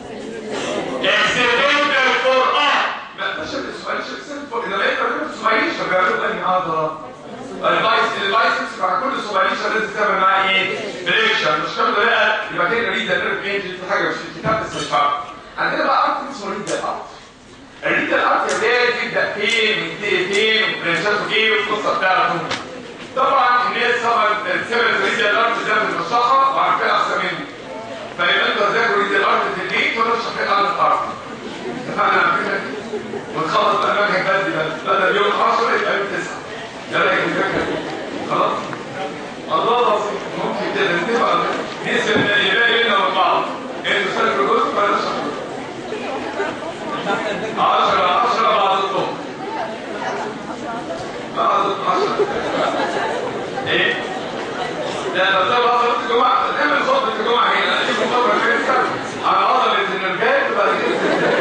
A: اكسيدنتال فور ار ما يقدرش يعمل سوباينيشن فور اذا لقيت الراجل سوباينيشن بيعملوا اي عضله البايسكس البايسكس مع كل سوباينيشن لازم تعمل معاه ايه؟ فليكشن مش كده لا يبقى كده ريد النيرف انجل في حاجه مش في الكتاب بس مش عارف. عندنا بقى ارت اسمه ريد الارت. الريد الارت يا ولاد يبدا فين وينتهي فين وبرانشاته ايه والقصه بتاعته. طبعا الناس طبعا سمعت ريد الارت ده في المشرحه وعارفينها احسن مني. فيبقى انتوا هتذاكروا ريد الارت في البيت وانا اشرح على الارت. اتفقنا على كده؟ ونخلص بقى المنهج بدري بدل يوم عشرة يبقى يوم تسعة. ده رايك الفكره دي؟ خلاص؟ الله العظيم ممكن كده نتفق نسبة من اليابان بيننا وبين بعض. انتوا سافروا جزء ولا شهر؟ عشرة عشرة بعد الظهر. بعد عشرة. ايه؟ لا لو ده بعد الجمعة نعمل خطبة الجمعة هنا نجيب خطبة كده على عضلة النرجات وبعد كده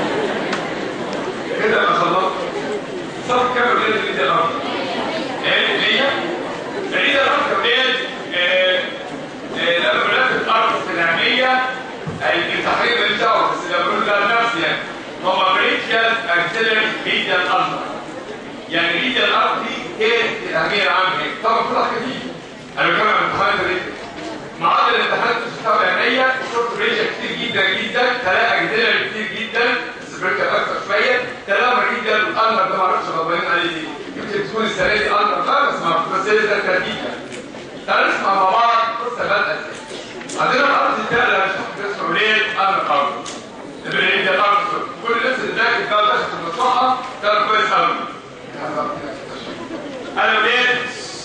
A: كده يبقى خلصت. صف كام ولاد اللي دي الأرض؟ ايه؟ مية؟ بعيد الأرض ولاد لما بنركب الأرض في العملية التحرير ماليش دعوة بس اللي بقول ده لنفسي يعني هو بريتشال أكسلري ريديال ألتر. يعني ريديال ألتر دي كانت الأهمية العامة هيك طبعا كلها خفيف. أنا بتكلم عن امتحانات الريتيال. معدل الامتحانات في الشتاء العملية شورت بريتشال كتير جدا جدا، تلاقي أكسلري كتير جدا بس بريتشال أكثر شوية، تلاقي ريديال والألتر ده معرفش غضبانين عليه ليه. يمكن تكون السنة دي ألتر لا بس معرفش بس هي ده الترتيب. تعالوا نسمع مع بعض قصة بادئة ازاي. عندنا الأرض التالي اللي مش اسمه ولاد أنا الأرض. البريد ده الأرض كل الناس اللي داخل ده داخل في المصلحة كان كويس قوي. أنا ولاد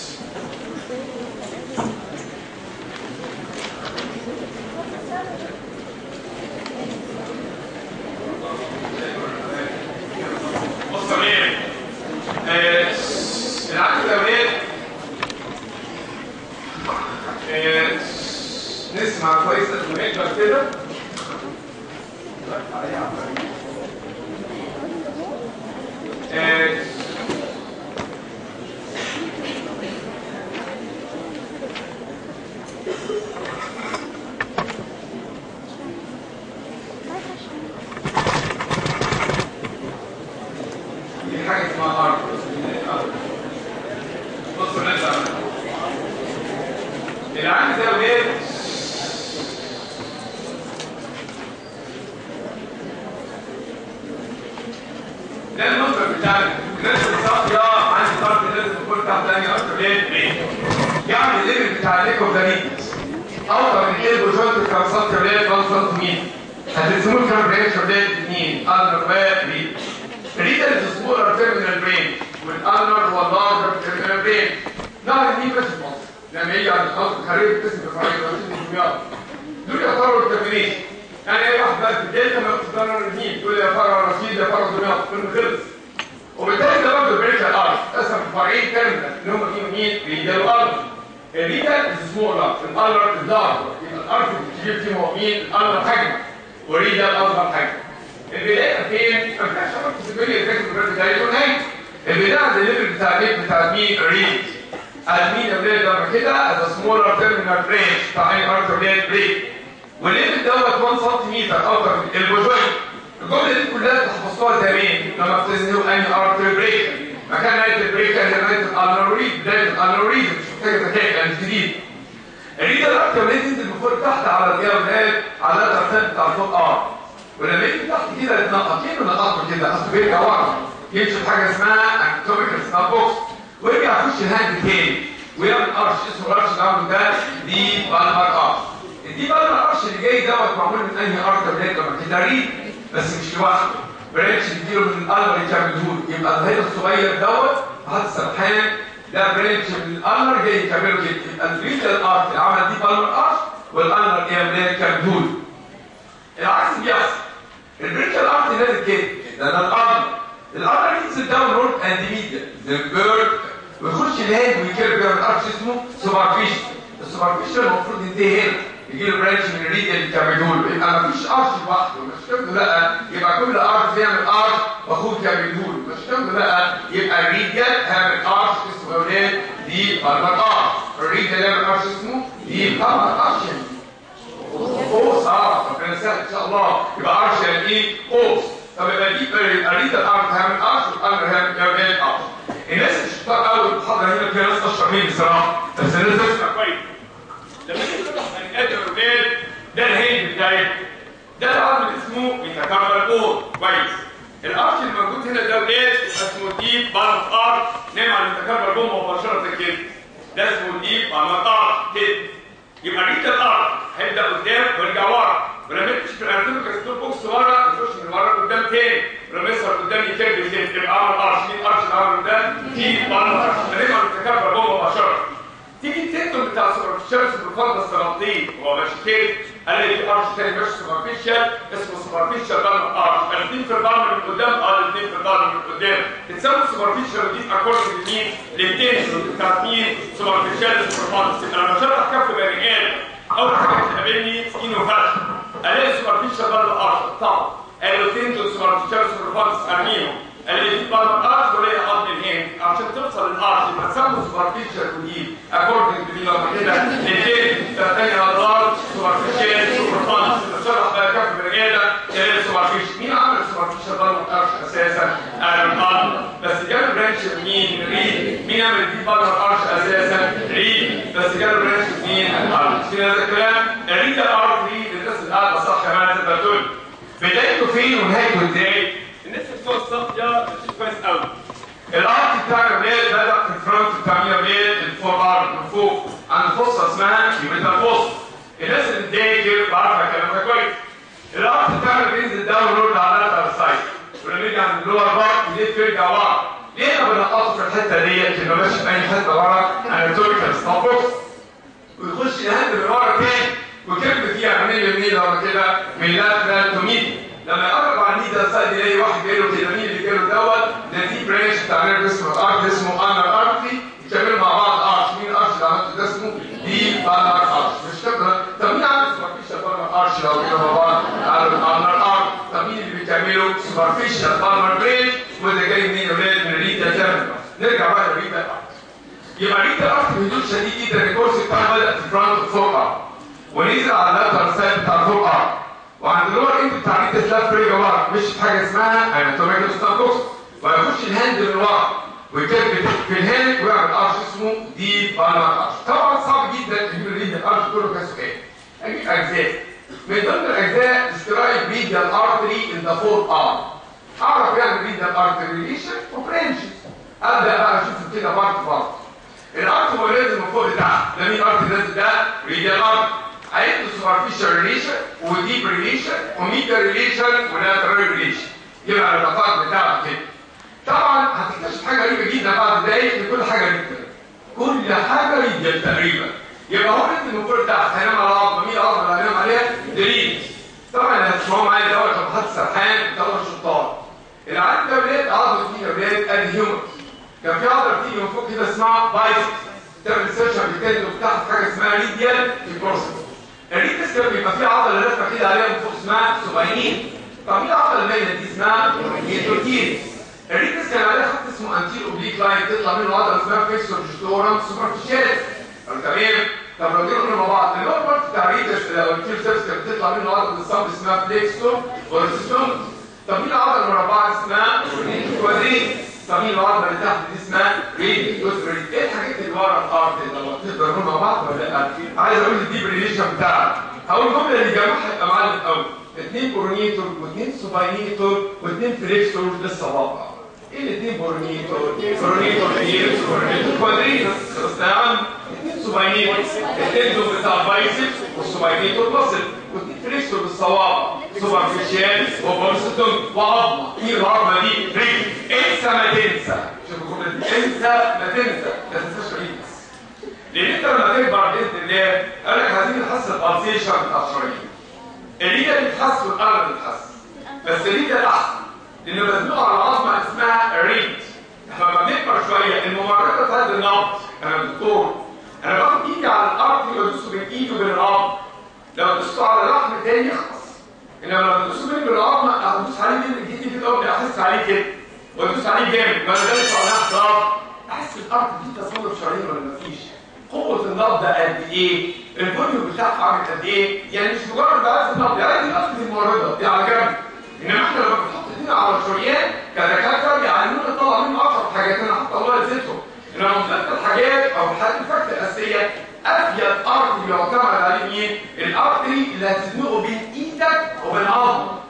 A: بصوا ولاد العكس ده ولاد نسمع كويس ونقدر كده دي حاجه اسمها ارض. بصوا نرجع العكس ده ولاد ده المصدر بتاعنا. الناس اللي يا عندي طرف لازم تكون تحت ثانيه اكتر ليه؟ ليه؟ يعني الليفل بتاع الليكو ده اوطى من ايه بوجود كام سنتي ولا كام سنتيمتر. هترسموا كام برانش ولا اثنين اندر برين. الريدر سمولر تيرمينال برين والاندر هو لارجر تيرمينال برين. نهر النيل ماشي في مصر لما يجي عند خط خريطه قسم الفرعيه دول دول يعتبروا الترمينيشن. يعني اي واحد بقى في الدلتا ما يقدر النيل تقول يا فرع رشيد يا فرع دمياط كله خلص. وبالتالي ده برضه بريتش الارض قسم الفرعين تيرمينال اللي هم فيهم مين؟ بيديروا الارض. الريدر سمولر الالر اللارجر يبقى الارض الكبير فيهم هو مين؟ الالر حجم والريدر اصغر حجم. البدايه فين؟ ما فيهاش شرط في الدنيا ازاي البريد ده يكون هيك. البدايه عند الليفل بتاع مين؟ بتاع مين؟ ريد. المين يا ولاد لما كده از سمولر تيرمينال برينش بتاع اي ارتر ولاد بريد. والليفل دوت واحد سنتيمتر اوتر البوجوين. الجمله دي كلها تحفظوها زمان لما بتنزلوا اي ارتر بريك. مكان نهايه البريك هي نهايه الانوريد، بدايه الانوريد مش محتاجه ذكاء يعني جديد. الريد الارتر ولاد ينزل من فوق تحت على الجياب على الارتر بتاع الفوق ار. ولما يجي تحت كده يتنقط كده نقطه كده اصل بيرجع ورا يمشي في حاجه اسمها اناتوميكال اسمها بوكس ويرجع يخش الهاند تاني ويعمل قرش اسمه القرش اللي عامله ده دي بالمر قرش. الدي بالمر قرش اللي جاي دوت معمول من انهي ارتر بلاد لما كده ريد بس مش لوحده برانش بيديله من الالمر يكمله يبقى الهيد الصغير دوت حد سرحان ده برانش من الالمر جاي يكمله كده يبقى الريدال ارت اللي عمل دي بالمر قرش والالمر ايه بلاد يكمله. العكس بيحصل البريتشال ارت نازل كده ده ده الارض الارض ينزل داون رود اند ميديا البيرد ويخش الهاند ويكير بيها الارش اسمه سوبرفيشن. السوبرفيشن المفروض ينتهي هنا يجي له برانش من الريديا اللي كاملهول يبقى ما فيش ارش لوحده مش كده لا يبقى كل ارش بيعمل ارش واخوه كاملهول مش كده لا يبقى الريديا هيعمل ارش اسمه اولاد دي بالمر ارش. الريديا يعمل ارش اسمه دي بالمر ارش قوس. اه ربنا يسهل ان شاء الله يبقى ارش يعني ايه؟ قوس. طب يبقى دي الريد الارض هيعمل ارش والامر هيعمل ارش. الناس اللي شطار قوي المحاضره هنا فيها ناس اشطر مني بصراحه بس الناس تسمع كويس. لما تيجي تفتح بني ادم الولاد اسمه ميتاكاربال بون. كويس. الارش اللي موجود هنا ده ولاد اسمه ديب بالانس ارش، نام على الميتاكاربال بون مباشره كده. ده اسمه ديب بالانس ارش كده. يبقى ريت الارش هيبدا قدام ويرجع ورا، ولما يمشي في الاناتوميكال ستور بوكس ورا يخش من ورا قدام تاني، ولما يظهر قدام يكبر تاني. يبقى عمل ارش. مين ارش العمل ده؟ ديب بالانس ارش. نام على الميتاكاربال بون مباشره. تيجي التندون بتاع السوبرفيشال سوبرفاندس السلاطين وهو ماشي كده، الاقي في ارش تاني ماشي سوبرفيشال اسمه سوبرفيشال بالانس ارش. الاثنين في البالم من قدام، اه الاثنين في البالم من قدام. تتسمى سوبرفيشال دي اكورد لمين؟ للتندون بتاعت مين؟ سوبرفيشال سوبرفاندس. يبقى لما شرح كف بني ادم اول حاجه تقابلني سكين وفرش، الاقي سوبرفيشال بالانس ارش طبعا. الاثنين دول سوبرفيشال سوبرفاندس ارميهم. اللي في بالانس ارش ولا يحط الهند عشان توصل للارش يبقى تسمى سوبرفيشال ودي اكوردنج تو لما كده الاثنين ثاني اضرار سوبرفيشال سوبرفاندس. شرح بقى كف بني ادم ايه سوبرفيشال. مين عمل السوبرفيشال بالانس ارش اساسا؟ انا بس جاب برانش مين؟ ريد. مين عمل دي بالانس ارش اساسا؟ ريد. بس جاب برانش مين؟ الارش. في هذا الكلام الريد الارش ريد الناس اللي قاعده صح كمان تقدر تقول بدايته فين ونهايته ازاي؟ الناس اللي فوق الصفيه مش كويس قوي. الارك بتاع الرجال بدا في الفرونت بتاع الرجال الفور ارك من فوق عند فصه اسمها يوميتال فوس. الناس اللي بتذاكر بعرفها الكلام ده كويس. الارك بتاع الرجال بينزل داون رول على اللاتر سايد، ولما يجي عند اللور بارك يلف يرجع ورا. ليه انا بنقطه في الحته ديت؟ انه ماشي في اي حته ورا اناتوميكال ستوب بوكس ويخش يهند من ورا تاني ويكب فيها منين لمنين لو كده من لاترال تو ميديا. لما يقرب على الميديا سايد يلاقي واحد جاي له كده. مين اللي جاي له دوت؟ ده في برانش بتاع نيرف اسمه الارك اسمه انر ارتري يكملوا مع بعض ارش. مين الارش اللي عملته ده؟ اسمه دي بالانر ارش. مش كده؟ طب مين عامل سوبرفيشال بالانر ارش لو كده مع بعض؟ قالوا الانر ارك. طب مين اللي بيكملوا؟ سوبرفيشال بالانر برينش. وده جاي منين يا ولاد؟ من الريتا كامل. نرجع بقى للريتا ارك. يبقى الريتا ارك بهدوء شديد جدا الكورس بتاعه بدا في فرونت فوق ارك ونزل على اللاتر سايد بتاع فوق ارك، وعند اللور اند بتاع الريتا سلاف رجع ورا مش في حاجه اسمها اناتوميكال ستوب بوكس، ويخش الهاند من ورا ويكب في الهاند ويعمل ارش اسمه دي بالانر ارش. طبعا صعب جدا تجيب الريتا ارش كله كسؤال. اجيب اجزاء من ضمن الاجزاء ديسكرايب ريديال ارتري ان ذا فور ارم. اعرف يعني ريديال ارتري ريليشن وبرانشز. ابدا بقى اشوف كده بارت بارت. الارتري هو لازم من فوق لتحت. ده مين ارتري لازم؟ ده ريديال ارتري. هيدوا سوبرفيشال ريليشن وديب ريليشن وميديا ريليشن ولاترال ريليشن. يبقى العلاقات بتاعتك كده. طبعا هتكتشف حاجه غريبه جدا بعد دقايق ان كل حاجه ريديال. كل حاجه ريديال تقريبا. يبقى هو ريديال من فوق لتحت. هينام على العظمه. مين العظمه اللي هينام عليها؟ دريد. طبعا انا مش مهم معايا دوت عشان حد سرحان دوت شطار. العيان ده ولاد عضله مين يا ولاد؟ ادي هيومن. كان في عضله بتيجي من فوق كده اسمها بايسبس. تعمل سيرشن بتاعته بتاعت حاجه اسمها ريديال في الكورسس. الريديس كان بيبقى فيه عضله لازقه كده عليها من فوق اسمها سوباينين. طب مين العضله الباينه دي؟ اسمها ميتوتيريس. الريديس كان عليها خط اسمه انتير اوبليك لاين تطلع منه عضله اسمها فيكسور جستورم سوبرفيشاليس. تمام؟ طب لو جينا مع بعض اللور بارت بتاع الريديس لو الانتير سيرفس كانت بتطلع منه عضله بالصمت اسمها فليكسور اورسيستوم. طب مين العضله المربعه اسمها كوادريت. طب مين العضله اللي تحت دي اسمها ريديس جوستريت. ايه الحاجات اللي ورا الارت اللي تقدر نقول مع بعض ولا لا؟ عايز اقول الديب ريليشن بتاعك. هقول الجمله اللي جمعها يبقى معلم قوي. اثنين بورنيتور واثنين سوباينيتور واثنين فليكسور للصوابع. ايه الاثنين بورنيتور؟ بورنيتور فيرس بورنيتور كوادريتس. خلاص تمام؟ اثنين سوباينيتور اثنين دول بتاع البايسبس والسوباينيتور ماسل واثنين فليكسور للصوابع سوبرفيشال وبورستون وعظمه. ايه العظمه دي؟ رجل. انسى ما تنسى. شوف الجمله دي. انسى ما تنسى. ما تنساش رجلك. لان انت لما تكبر باذن الله قال لك عايزين نحسن الالسيشن بتاع الشرايين. الريده بتتحسن والقلب بتتحسن. بس الريده الاحسن لانه مزنوق على العظمه اسمها ريد. احنا لما بنكبر شويه الممرضه بتاعت النبض انا دكتور انا باخد ايدي على الارض وادوسه بين ايدي وبين العظم. لو دوسته على لحم تاني يخلص. انما لو دوسه بين العظم هدوس عليه من ايدي كده اقوم احس عليه كده وادوس عليه جامد. ما انا دايس على الارض احس الارض دي تصلب شرايين ولا مفيش. قوة النبض قد ايه؟ الفوليوم بتاعها عامل قد ايه؟ يعني مش مجرد بقى النبض، يعني دي اصل الممرضة دي على جنب. انما احنا لما بنحط ايدينا على الشريان كدكاترة بيعلمونا نطلع منه اكثر حاجات انا حتى الله يزيدهم. انما من الحاجات او الحاجات الفكة الاساسية افيد ارتري يعتمد عليه مين؟ الارتري اللي هتزنقه بين ايدك وبين عظمك.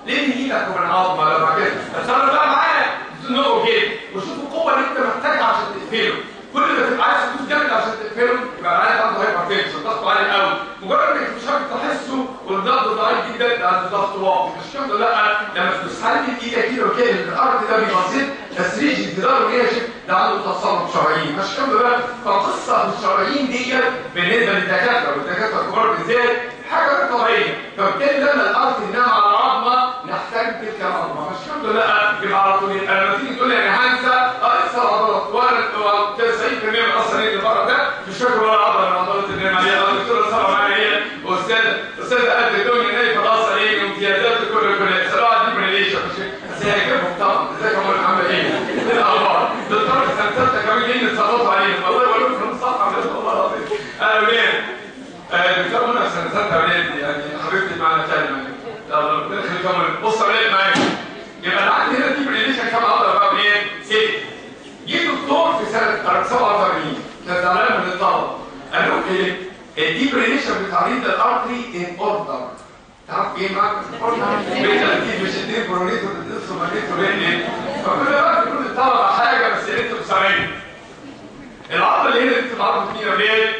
A: ليه من ايدك ومن عظمه لما كده اتصرف بقى معايا تزنقه كده وشوف القوه اللي انت محتاجها عشان تقفله. كل ما تبقى عايز تدوس جامد عشان تقفله يبقى العيان عنده هايبر تنشن ضغطه عالي قوي. مجرد انك مش عارف تحسه والضغط ضعيف جدا ده عنده ضغط واطي. مش كده لا لما تدوس حالي بايدك كده وكده الارض ده بيبسط تسريج انتظار وناشف ده عنده تصلب شرايين. مش كده لا فقصه الشرايين دي بالنسبه للدكاتره والدكاتره الكبار بالذات حاجه غير طبيعيه. فبالتالي لما الارض تنام على العظمه نحتاج تلك العظمه. مش كده لا يبقى على طول لما تيجي تقول لي انا هنسى اه لسه العضلات ولا تسعين بالمية من اصلا اللي بره ده مش فاكر ولا عضله من العضلات اللي نايمه عليها. الدكتوره ساره معايا هي استاذ استاذ قد الدنيا نايم خلاص عليه وامتيازات كل كل صراحه دي بريليشن بس هي هيجيبهم طبعا ازيك يا مول عامل ايه؟ ايه الاخبار؟ دكتور سنه ثالثه كمان جايين يتصرفوا عليهم والله بقول لكم صح والله العظيم. انا ولاد الدكتور منى سنه ثالثه ولاد يعني حبيبتي معانا كلمه يلا ندخل كمان بص ولاد معايا. يبقى انا عندي هنا دي بريليشن كام عضله بقى بايه؟ ست. جه دكتور في سنه سبعة وثمانين كان زعلان من الطلبه قال لهم ايه؟ الدي بريليشن بتعريض الارتري ان اوردر. تعرف ايه معنى اوردر؟ بين اكيد مش اتنين برونيتور بتدرسوا مانيتور ايه؟ فكل وقت كل الطلبه حاجه بس انتوا بسامعين. العضله اللي هنا دي بتتعرض فيها بايه؟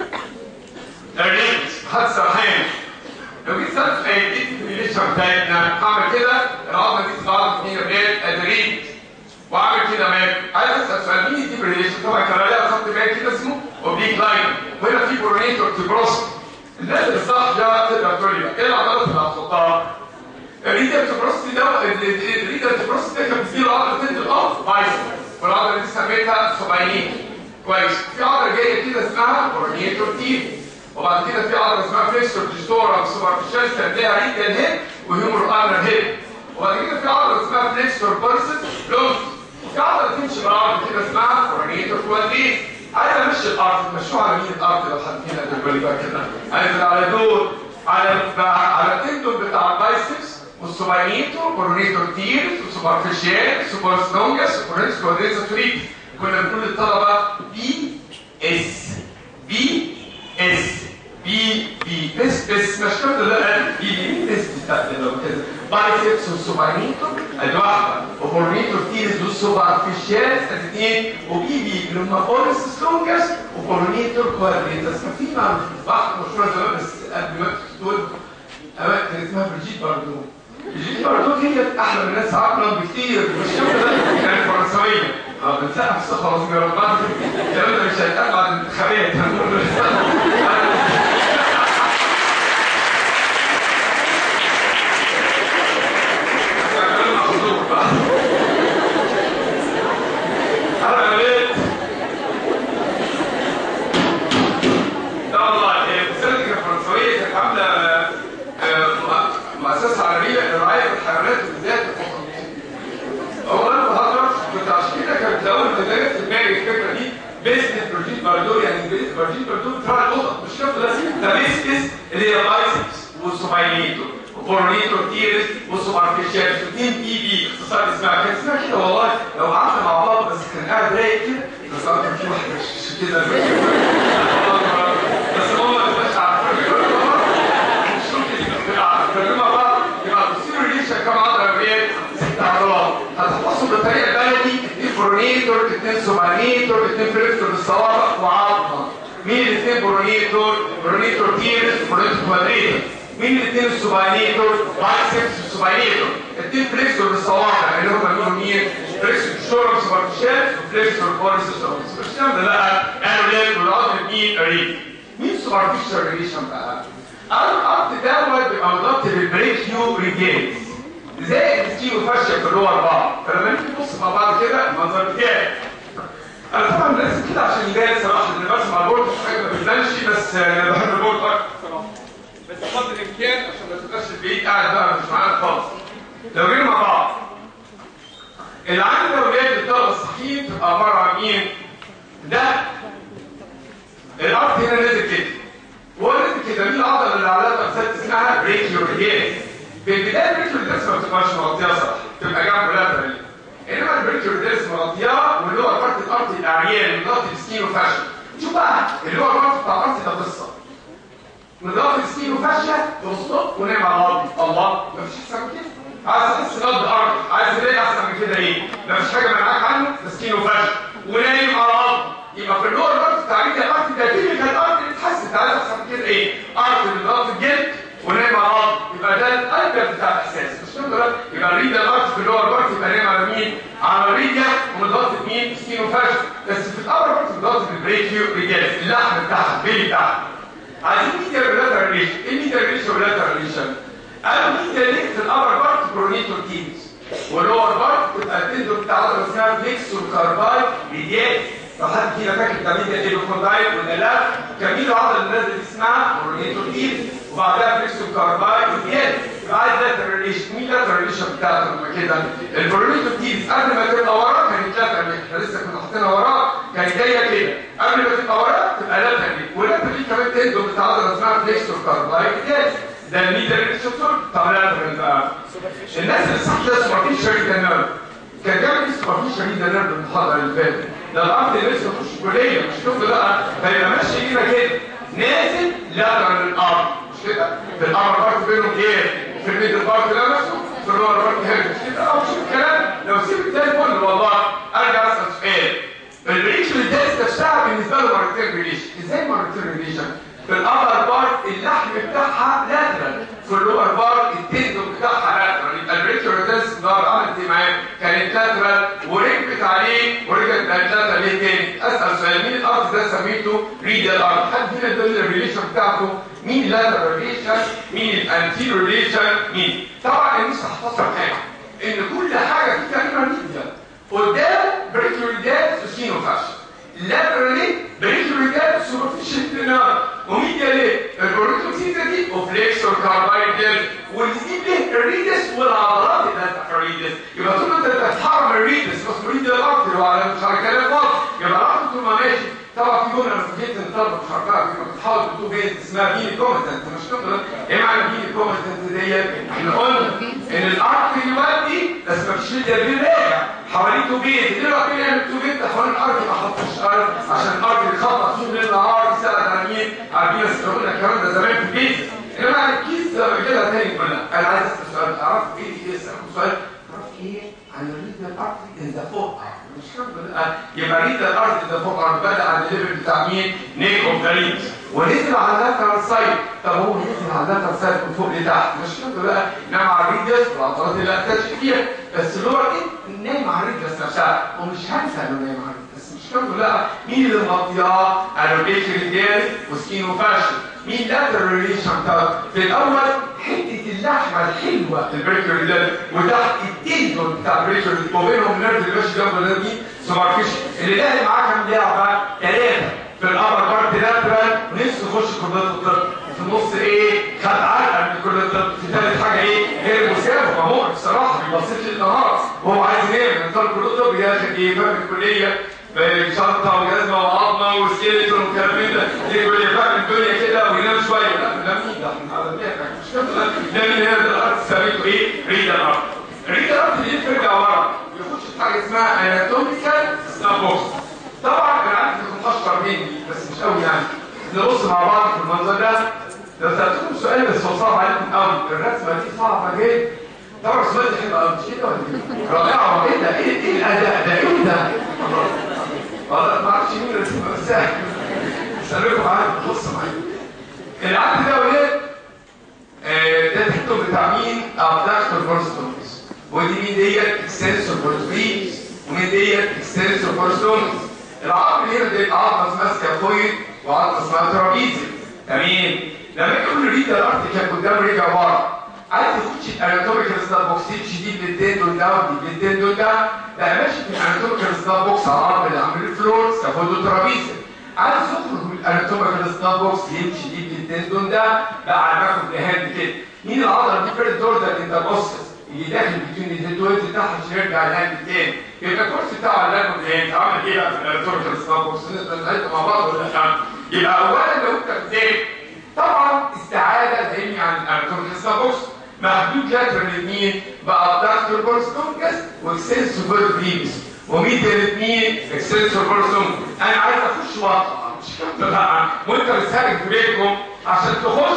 A: الريت حد سرحان. لو جيت سالت ايه دي بريليشن بتاعتنا هعمل كده العضله دي بتتعرض فيها بايه؟ الريت واعمل كده ماك. عايز اسال سؤال مين دي بريليشن؟ طبعا كان عليها خط ماك كده اسمه اوبليك لاين وهنا في برونيتور تبروست. الناس اللي صح ده تقدر تقول لي ايه العضلات اللي هتحطها؟ الريدر تبروست ده الريدر تبروست ده كان بيصير عضله تنزل اوف بايسب والعضله دي سميتها سبعينيت. كويس. في عضله جايه كده اسمها برونيتور تيف وبعد كده في عضله اسمها فليكسور ديستورا سوبرفيشال تديها ريدر هيد وهيومر ارنر هيد وبعد كده في عضله اسمها فليكسور بيرسس لونج وفي عضله تمشي بالعرض كده اسمها برونيتور كوادريس. عايز امشي الارض مشوها على مين الارض لو حد هنا دول بقى كده عايز على دول على على التندون بتاع البايسبس والسوباينيتور برونيتور تيرس وسوبرفيشال سوبرس لونجس وبرونيتور كوادريس تريت. كنا بنقول للطلبه بي اس بي اس بي بي بس بس مش كده لا بي بي بس بتاعتنا كده بايسبس والسوباينيتور الواحده وبرونيتور تيرس والسوبرفيشال الاثنين وبي بي اللي هم بوليس لونجس وبرونيتور كوادريتس. كان في مع واحده مشهوره زمان بس قبل ما تقول كان اسمها بريجيت باردون. بريجيت باردون هي احلى من الناس عقلا بكتير مش كده كانت فرنسويه. اه بنسقف بس خلاص جرب بعد الكلام ده مش هيتقال بعد الانتخابات مؤسسة عالمية لرعاية الحيوانات وبالذات القطط. أولا ما بهزرش كنت عشان كده كانت أول ما جت في دماغي الفكرة دي بيسكس برجيت باردور يعني انجليزي برجيت باردور بتراعي القطط مش كده ده بيسكس اللي هي بايسبس والسوباينيتور وبورونيتور تيرس والسوبرفيشال واثنين بي بي اختصار اسمها كان اسمها كده والله لو قعدنا مع بعض بس كان قاعد رايق كده بس أنا كان في واحدة كده بس هو ما تبقاش عارف فلما بقى يبقى تصير ريليشن كام عضله بايه؟ ست عضلات هتحفظهم بالطريقه البلدي اثنين برونيتور اثنين سوبانيتور اثنين فليكسور بالصوابع وعظمه. مين الاثنين برونيتور؟ برونيتور تيرس وبرونيتور كوادريتور. مين الاثنين السوبانيتور؟ بايسبس وسوبانيتور. اثنين فليكسور بالصوابع اللي هم بيقولوا مين؟ فليكسور شورم سوبرفيشال وفليكسور بوليسس مش الكلام ده لا قالوا ليه والعظم مين؟ قريب. مين سوبرفيشال ريليشن بقى؟ الارض دوت بيبقى مضاد للبريكيو ريجينز زي الستيو فاشيا في اللور بعض. فلما نيجي نبص مع بعض كده المنظر بتاعي انا طبعا لازم كده عشان يبان صراحه ان برسم على البورد حاجه ما بتبانش بس انا بحب البورد اكتر صراحه بس بقدر الامكان عشان ما تبقاش البعيد قاعد بقى مش معانا خالص. لو جينا مع بعض اللي عندنا ولاد الطلبه الصحيين تبقى عباره عن مين؟ ده الارض هنا نزل كده وقلت كده مين العضله اللي عليها تقسيمات اسمها بريكيو ريجينز. في البدايه البريكيو ريجينز ما بتبقاش مغطيه صح تبقى جنب لاترالي انما البريكيو ريجينز مغطياه واللي هو بارت الارض الاعيان مضاد السكين وفاشل. شوف بقى اللي هو البارت بتاع الارض ده قصه مضاد السكين وفاشل وسط ونام على الارض الله مفيش احسن من كده عايز تحس نبض ارض، عايز تلاقي احسن من كده ايه؟ مفيش حاجه منعاك عنه، تسكين وفشل ونايم على الارض. يبقى في اللور بارت تعريف الارض ده تيبيكال ارض اللي اتحسن، عايز احسن من كده ايه؟ ارض من ضغط الجلد ونايم على الارض، يبقى ده القلب بتاع الاحساس. مش كده؟ يبقى الريدا الارض في اللور بارت يبقى نايم على مين؟ على الريدا ومضغط مين؟ سكين وفشل. بس في الابر بارت مضغط البريكيو ريجالس، اللحم بتاعها البيلي بتاعها. عايزين ميديا ريلاتر ريليشن، ايه ميديا ريليشن وريلاتر ريليشن؟ قالوا ميديا ليك في الابر بارت برونيتور تيمز، واللور بارت تبقى التندو بتاع العضله اسمها فليكس والكارباي ريديالس. لو حد فينا فاكر تمرين الايبوكوندايل ولا لا؟ كان في العضله اللي نازله اسمها برونيتور تيمز وبعدها فليكس والكارباي ريديالس. يبقى عايز لاتر ريليشن، مين لاتر ريليشن بتاعته كده؟ البرونيتور تيمز قبل ما تبقى وراه كانت لاتر، احنا لسه كنا حاطينها وراه كانت جايه كده، قبل ما تبقى وراه تبقى لاتر، ولاتر دي كمان تندو بتاع العضله اسمها فليكس والكارباي ريديالس. ده الميديا ريليشن طب لا بقى الناس اللي صح ده سوبرفيشال ريدا نيرف كان جاب لي سوبرفيشال ريدا نيرف المحاضره اللي فاتت. ده الارض اللي لسه مش كليه مش شوف بقى هيبقى ماشي هنا كده نازل لاترال للارض مش كده؟ في الامر بارت بينهم ايه؟ في الميدل بارت ده نفسه في اللور بارت هنا مش كده؟ او شوف الكلام لو سيب التاني كله والله ارجع اسال سؤال. الريليشن الدايس نفسها بالنسبه له مرتين ريليشن، ازاي مرتين ريليشن؟ في الابر بارت اللحم بتاعها لاترال، في اللور بارت التندون بتاعها لاترال. يبقى الريتيوريتس ده عملت ايه معاه؟ كانت لاترال وركبت عليه ورجعت بقت لاترال ليه تاني؟ اسال سؤال مين الارض ده سميته ريديال ارض؟ حد فينا يدل الريليشن بتاعته؟ مين اللاترال ريليشن؟ مين الانتيريور ريليشن؟ مين؟ طبعا الناس هتحصل حاجه ان كل حاجه في كلمه ريديال قدام بريتيوريتس وسينوفاشن، لاترالي بريتيوريتس سوبرفيشال نار، وميديا ليه؟ البروتوكسيزا دي وفليكس والكاربايدل، والجديد ليه؟ الريدس والعضلات اللي هتفتح الريدس. يبقى طول ما انت بتتحرم الريدس بس ريديال الارض اللي هو على مش على كلام فاضي، يبقى الارض طول ما ماشي. طبعا في جمله بس جيت الطلبه مش عارفها بتحاول تقول بيت اسمها بيني كومنتنت مش كده؟ ايه معنى بيني كومنتنت ديت؟ احنا قلنا ان الارض يودي بس ما فيش ريديال بين راجع حواليه تو بيت، ليه ربنا يعمل تو بيت حوالين الارض ما حطش ارض عشان الارض يخبط طول النهار يساعد على مين؟ على مين؟ بس قلنا الكلام ده زمان في البيت. انما الكيس لما كده تاني كلها انا عايز اسال سؤال، تعرف ايه ايه اسال سؤال تعرف ايه عن الريد الارض اللي فوق مش كده؟ يبقى ريد الارض اللي فوق الارض بدا عند الليفل بتاع مين؟ نيك اوف ذا ريدز ونزل على اللاترال سايد. طب هو نزل على اللاترال سايد من فوق لتحت مش كده بقى؟ نام على الريدس والعضلات اللي اتاتش فيها، بس اللور ايه؟ نايم على الريدس نفسها ومش هنسى انه نايم على الريدس مش كده بقى؟ مين اللي مغطياه؟ الروبيشن ديال وسكينو فاشن. مين لاترال ريليشن بتاعه؟ في الاول حته اللحمه الحلوه البريكيوري ده وتحت التندون بتاع البريكيوري وبينهم نيرف اللي ماشي جنب النيرف دي سوبرفيشن. اللي لاقي معاه كام لعبه؟ ثلاثه في الابر بارت لاترال ونفسه يخش كليه الطب، وفي النص ايه؟ خد علقه من كليه الطب. في ثالث حاجه ايه؟ غير المسافه مامور بصراحه ما بيبصش للنهار وهو عايز ينام من طالب كليه الطب ياخد ايه؟ فاهم الكليه بشنطه وجزمه وعظمه وسكيلتون والكلام من ده، يقول لي فاهم الدنيا كده وينام شويه. لا نام مين ده؟ احنا على دماغك مش كده؟ نام من هنا الارض سميته ايه؟ ريدا الارض. ريدا الارض اللي يرجع ورا يخش في حاجه اسمها اناتوميكال سناب بوكس. طبعا انا عارف انكم اشطر مني بس مش قوي يعني. نبص مع بعض في المنظر ده. لو سالتكم سؤال بس هو صعب عليكم قوي، الرسمه دي صعبه جدا. طبعا الرسمه دي حلوه قوي مش كده ولا ايه؟ رائعه. ايه ده؟ ايه ايه الاداء ده؟ ايه ده؟ والله ما اعرفش مين اللي اسمه بس اسالكم معايا بصوا معايا. العقد ده ولاد ده تحته بتاع مين؟ ابداكتور بورستونز، ودي مين ديت؟ اكستنسور بورتويز، ومين ديت؟ اكستنسور بورستونز. العظم هنا دي عظمه اسمها سكافويد وعظمه اسمها ترابيزي. تمام؟ لما يقول ريد الارض كان قدام رجع ورا عايز يخش الاناتوميكال سناب بوكس تمشي دي بالتندون ده ودي بالتندون ده، بقى ماشي في الاناتوميكال سناب بوكس على العظم اللي عامل الفلور سكافويد وترابيزي. عايز يخرج من الاناتوميكال سناب بوكس يمشي دي بالتندون ده بقى على باكو الهاند كده. مين العضله دي؟ فيرست دوردال انتربوسس اللي داخل بين الهيدويد بتاعها عشان يرجع الهاند تاني. يبقى الكورس بتاعه على باكو الهاند عمل ايه بقى في الاناتوميكال سناب بوكس؟ نقدر نعيد مع بعض ولا لا؟ يبقى اولا لو انت بتذاكر طبعا استعاده زي عن الاناتوميكال سناب بوكس محدود لاترال لمين؟ بقى ابداكتور بورستونكس واكستنسور بورتويز، ومين الاثنين؟ اكستنسور بورستونكس. انا عايز اخش واطلع مش كده بقى وانت بتسالك في بيتكم عشان تخش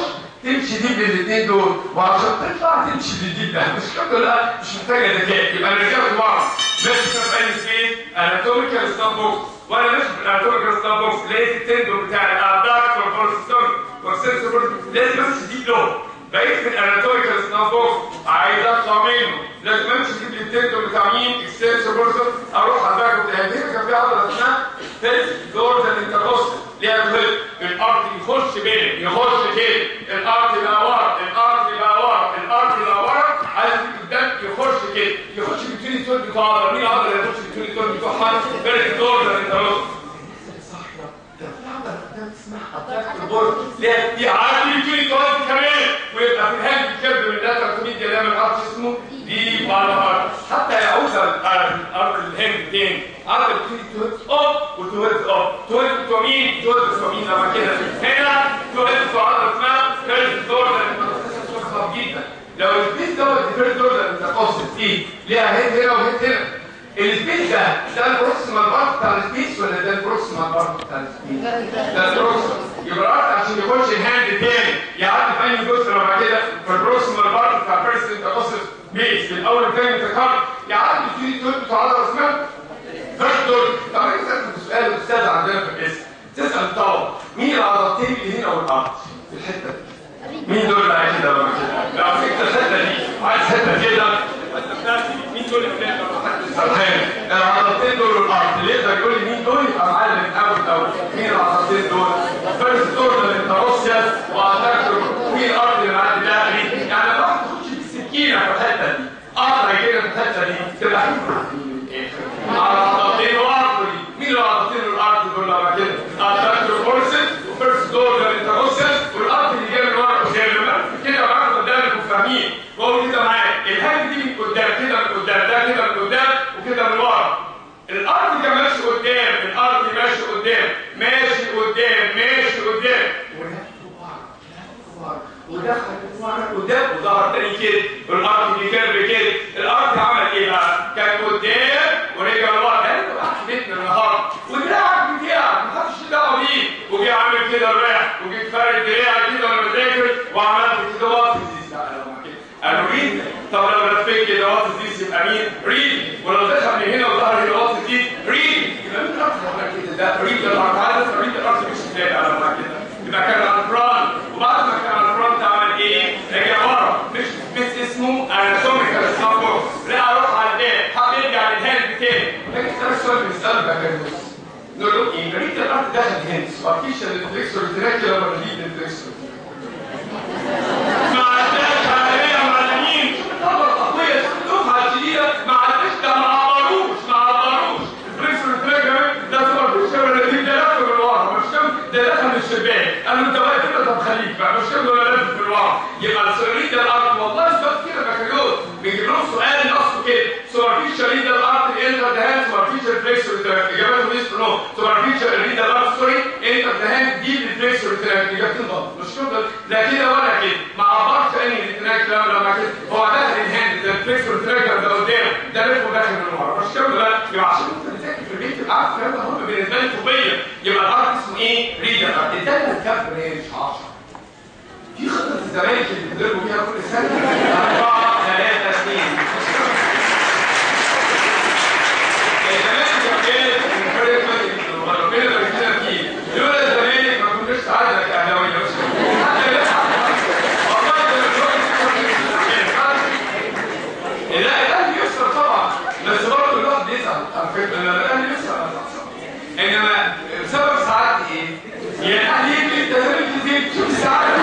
A: تمشي دي بالاثنين دول، وعشان تطلع تمشي بالديب ده مش كده، لا مش محتاجه ذكاء. يبقى انا رجعت بعض ماشي في اي سبيس اناتوميكال ستاب بوكس، وانا ماشي في الاناتوميكال ستاب بوكس لقيت التندون بتاع الابداكتور فورسيستون والسنسور لازم امشي ديب له. بقيت في الاناتوميكال ستاب بوكس عايز اطلع منه لازم امشي ديب التندون بتاع مين؟ اكستنسور فورسيستون، اروح على الباك بتاعي. كان في عضله اسمها فيرست دورزال انتركوستال ليها تهب الارض يخش بين يخش كده، الارض يبقى ورا، الارض يبقى ورا، الارض يبقى ورا، عايز قدام يخش كده، يخش بالتوني تون بتوع عضله. مين العضله اللي يخش بالتوني تون بتوعها؟ فيرست دورزال انتركوستال. صح يا ده في عضله قدام اسمها البورد ليها دي عادي التوني تون كمان، ويبقى في الهاند كيرف من ده تلتمية جرام الارض اسمه دي بالار، حتى يعود الارض الهند تاني عضله بتبتدي تهز اب وتهز اب، تهز بتوع مين؟ تهز بتوع مين لما كده هنا تهز بتوع عضله اسمها فيرست دورزال انتركوستال جدا. لو السبيس دوت الفيرست دورزال انتركوستال دي ليها هيد هنا وهيد هنا، السبيس ده ده البروكسيمال بارت بتاع السبيس ولا ده البروكسيمال بارت بتاع السبيس؟ ده البروكسيمال. يبقى عشان يخش الهاند تاني يعدي في اي جزء لما كده في البروكسيمال بارت بتاع الفيرست انتركوستال بيس من اول الثاني تكرر يعدي في تون بتوع عضله اسمها فيرست دورزال. طب انا سالت سؤال الاستاذ عندنا في الاسم، تسال الطلبه مين العضلتين اللي هنا والارض في الحته دي؟ مين دول اللي عايز كده لما كده؟ لو مسكت الحته دي عايز حته كده مين دول اللي هنا سرحان؟ العضلتين دول والارض، اللي يقدر يقول لي مين دول يبقى معلم من اول الاول. مين العضلتين دول؟ فيرست دورزال انتركوستال واتاكتور. مين الارض اللي معدي داخلي؟ يعني لو واحد تخش بالسكينه في الحته دي قطع كده في الحته دي تبقى على عضلتين وارض. مين العضلتين والارض دول لما كده؟ اتاكتور فورسز وفيرست دورزال انتركوستال، والارض اللي جايه من ورا قدام كده معاك قدامكم فاهمين؟ بقول كده معايا الهاند دي من قدام كده من قدام، ده كده من قدام وكده من ورا. الارض كده ماشي قدام، الارض ماشي قدام ماشي قدام ماشي قدام ودخل ورا قدام وظهر تاني كده، والارض دي كيرف كده. الارض عمل ايه بقى؟ كان قدام ورجع لورا. ده انت بقى حكيتنا النهارده ودراعك بتاعك محدش دعوه بيه، وجي عامل كده رايح وجيت فارد دراعي كده وانا بذاكر وعملت كده واطي دي قالوا ريد. طب لو لفيت كده واطي دي يبقى مين؟ ريد. ولو دخل من هنا وظهر هنا واطي دي ريد. يبقى مين الارض اللي كده؟ ده ريد الارض عادة ريد الارض مش كده على ما كده. يبقى كان على الفرونت، وبعد ما كان على الفرونت عمل ايه؟ رجع ورا. مش بس اسمه اناتوميكال ستاب بوكس. لا اروح على الباب حاب يرجع للهاند تاني. لكن ده السؤال بنساله بقى كده نقول له ايه؟ ريد الارض دخل هنا سبارتيشن الفليكسور التراكي ولا ريد الفليكسور؟ ما عداش على يا معلمين طبعا اخويا دفعه جديده ما عداش ده ما عبروش ما عبروش الفليكسور التراكي ده سبارتيشن ولا ريد ده لف من ورا مش كام ده دخل من الشباك. قال له انت واقف كده طب خليك بقى مش كام ولا لف من ورا. يبقى السؤالين ده الارض والله سؤال كده بكالوريوس بيجيب لهم سؤال نصه كده سوبرفيشال ريد الارض انتر ذا هاند سوبرفيشال فليكسور التراكي. اجابته ميس نو سوبرفيشال ريد الارض سوري انتر ذا هاند دي الفليكسور التراكي. اجابتين غلط مش كده لا كده ولا كده. ما عبرش انهي التراك لما كده هو داخل الهاند ده الفليكسور التراكي ده قدام ده لفه داخل من ورا مش كده لا. يبقى عشان انت بتذاكر في البيت تبقى عارف الكلام ده مهم بالنسبه لي طبيا. يبقى الارض اسمه ايه؟ ريد الارض. ادانا الكف مش عشرة. في خطه الزمالك اللي بتضربوا فيها كل سنه أربعة ثلاثة اثنين. الزمالك كان فريق ربنا يبارك لنا فيه. لولا الزمالك ما كناش سعدنا كاهلاويه. لا الاهلي يخسر طبعا بس برضه الواحد بيزعل على فكره لما الاهلي يخسر انما بسبب سعادتي ايه؟ يا الاهلي يجري التهريب كتير شوف سعادتي.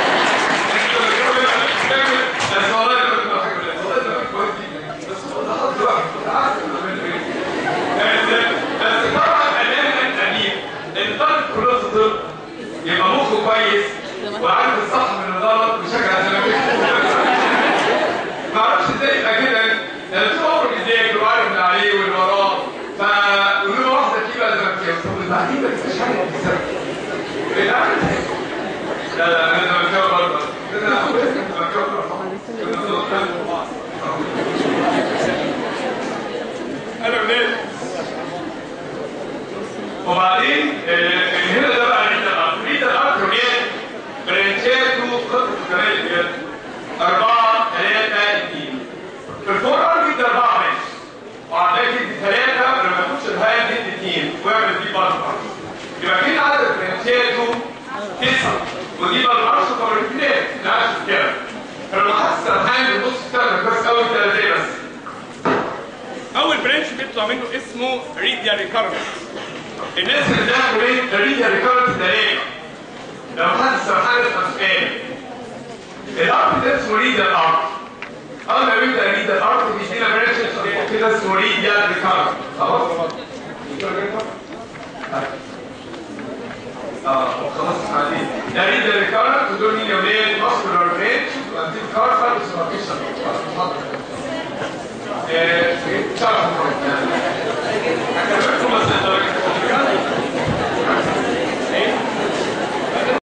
A: بس والله انا كنت بحب والله ده كويس جدا بس ده حظ واحد بس طبعا الاهلي القديم ان طالب كليه الطب يبقى مخه كويس وعارف الصح من الغلط وشجع الزمالك. ما اعرفش ازاي يبقى كده الصبر بيذاكر وعارف اللي عليه واللي وراه فقولوا له واحده كده زمالكاوي طب بعدين ما تبقاش حاجه بتسبب لا لا انا زمالكاوي برضه انا اخويا زمالكاوي برضه انا منين وبعدين هنا ده بقى ريد الارض. ريد الارض برانشات وخطه أربعة ثلاثة اثنين. في الفور ار بيدي أربعة ماشي. وعندك يدي ثلاثة ولما تخش الهاية بيدي اثنين ويعمل دي بالمر. يبقى كده عدد برانشاته تسعة ودي بالمرش طبعا الاثنين نعرف كده. فلما حاسس الحاجة النص بتاعتك بس أول ثلاثة بس. أول برانش بيطلع منه اسمه ريديا ريكارنس. الناس اللي بتاخد ريديا ريكارنس ده ايه؟ لو حاسس الحاجة سؤال. الارض ده اسمه ريديا الارض. اول ما بيبدا ريديا الارض بيدينا برانش كده اسمه ريديا ريكارنس. خلاص؟ اه خلاص بعدين. ده ريديا ريكارنس ودول مين يا ولاد؟ ماسكولار برانش وانتيل كارفال وسماركيشن. ايه شرح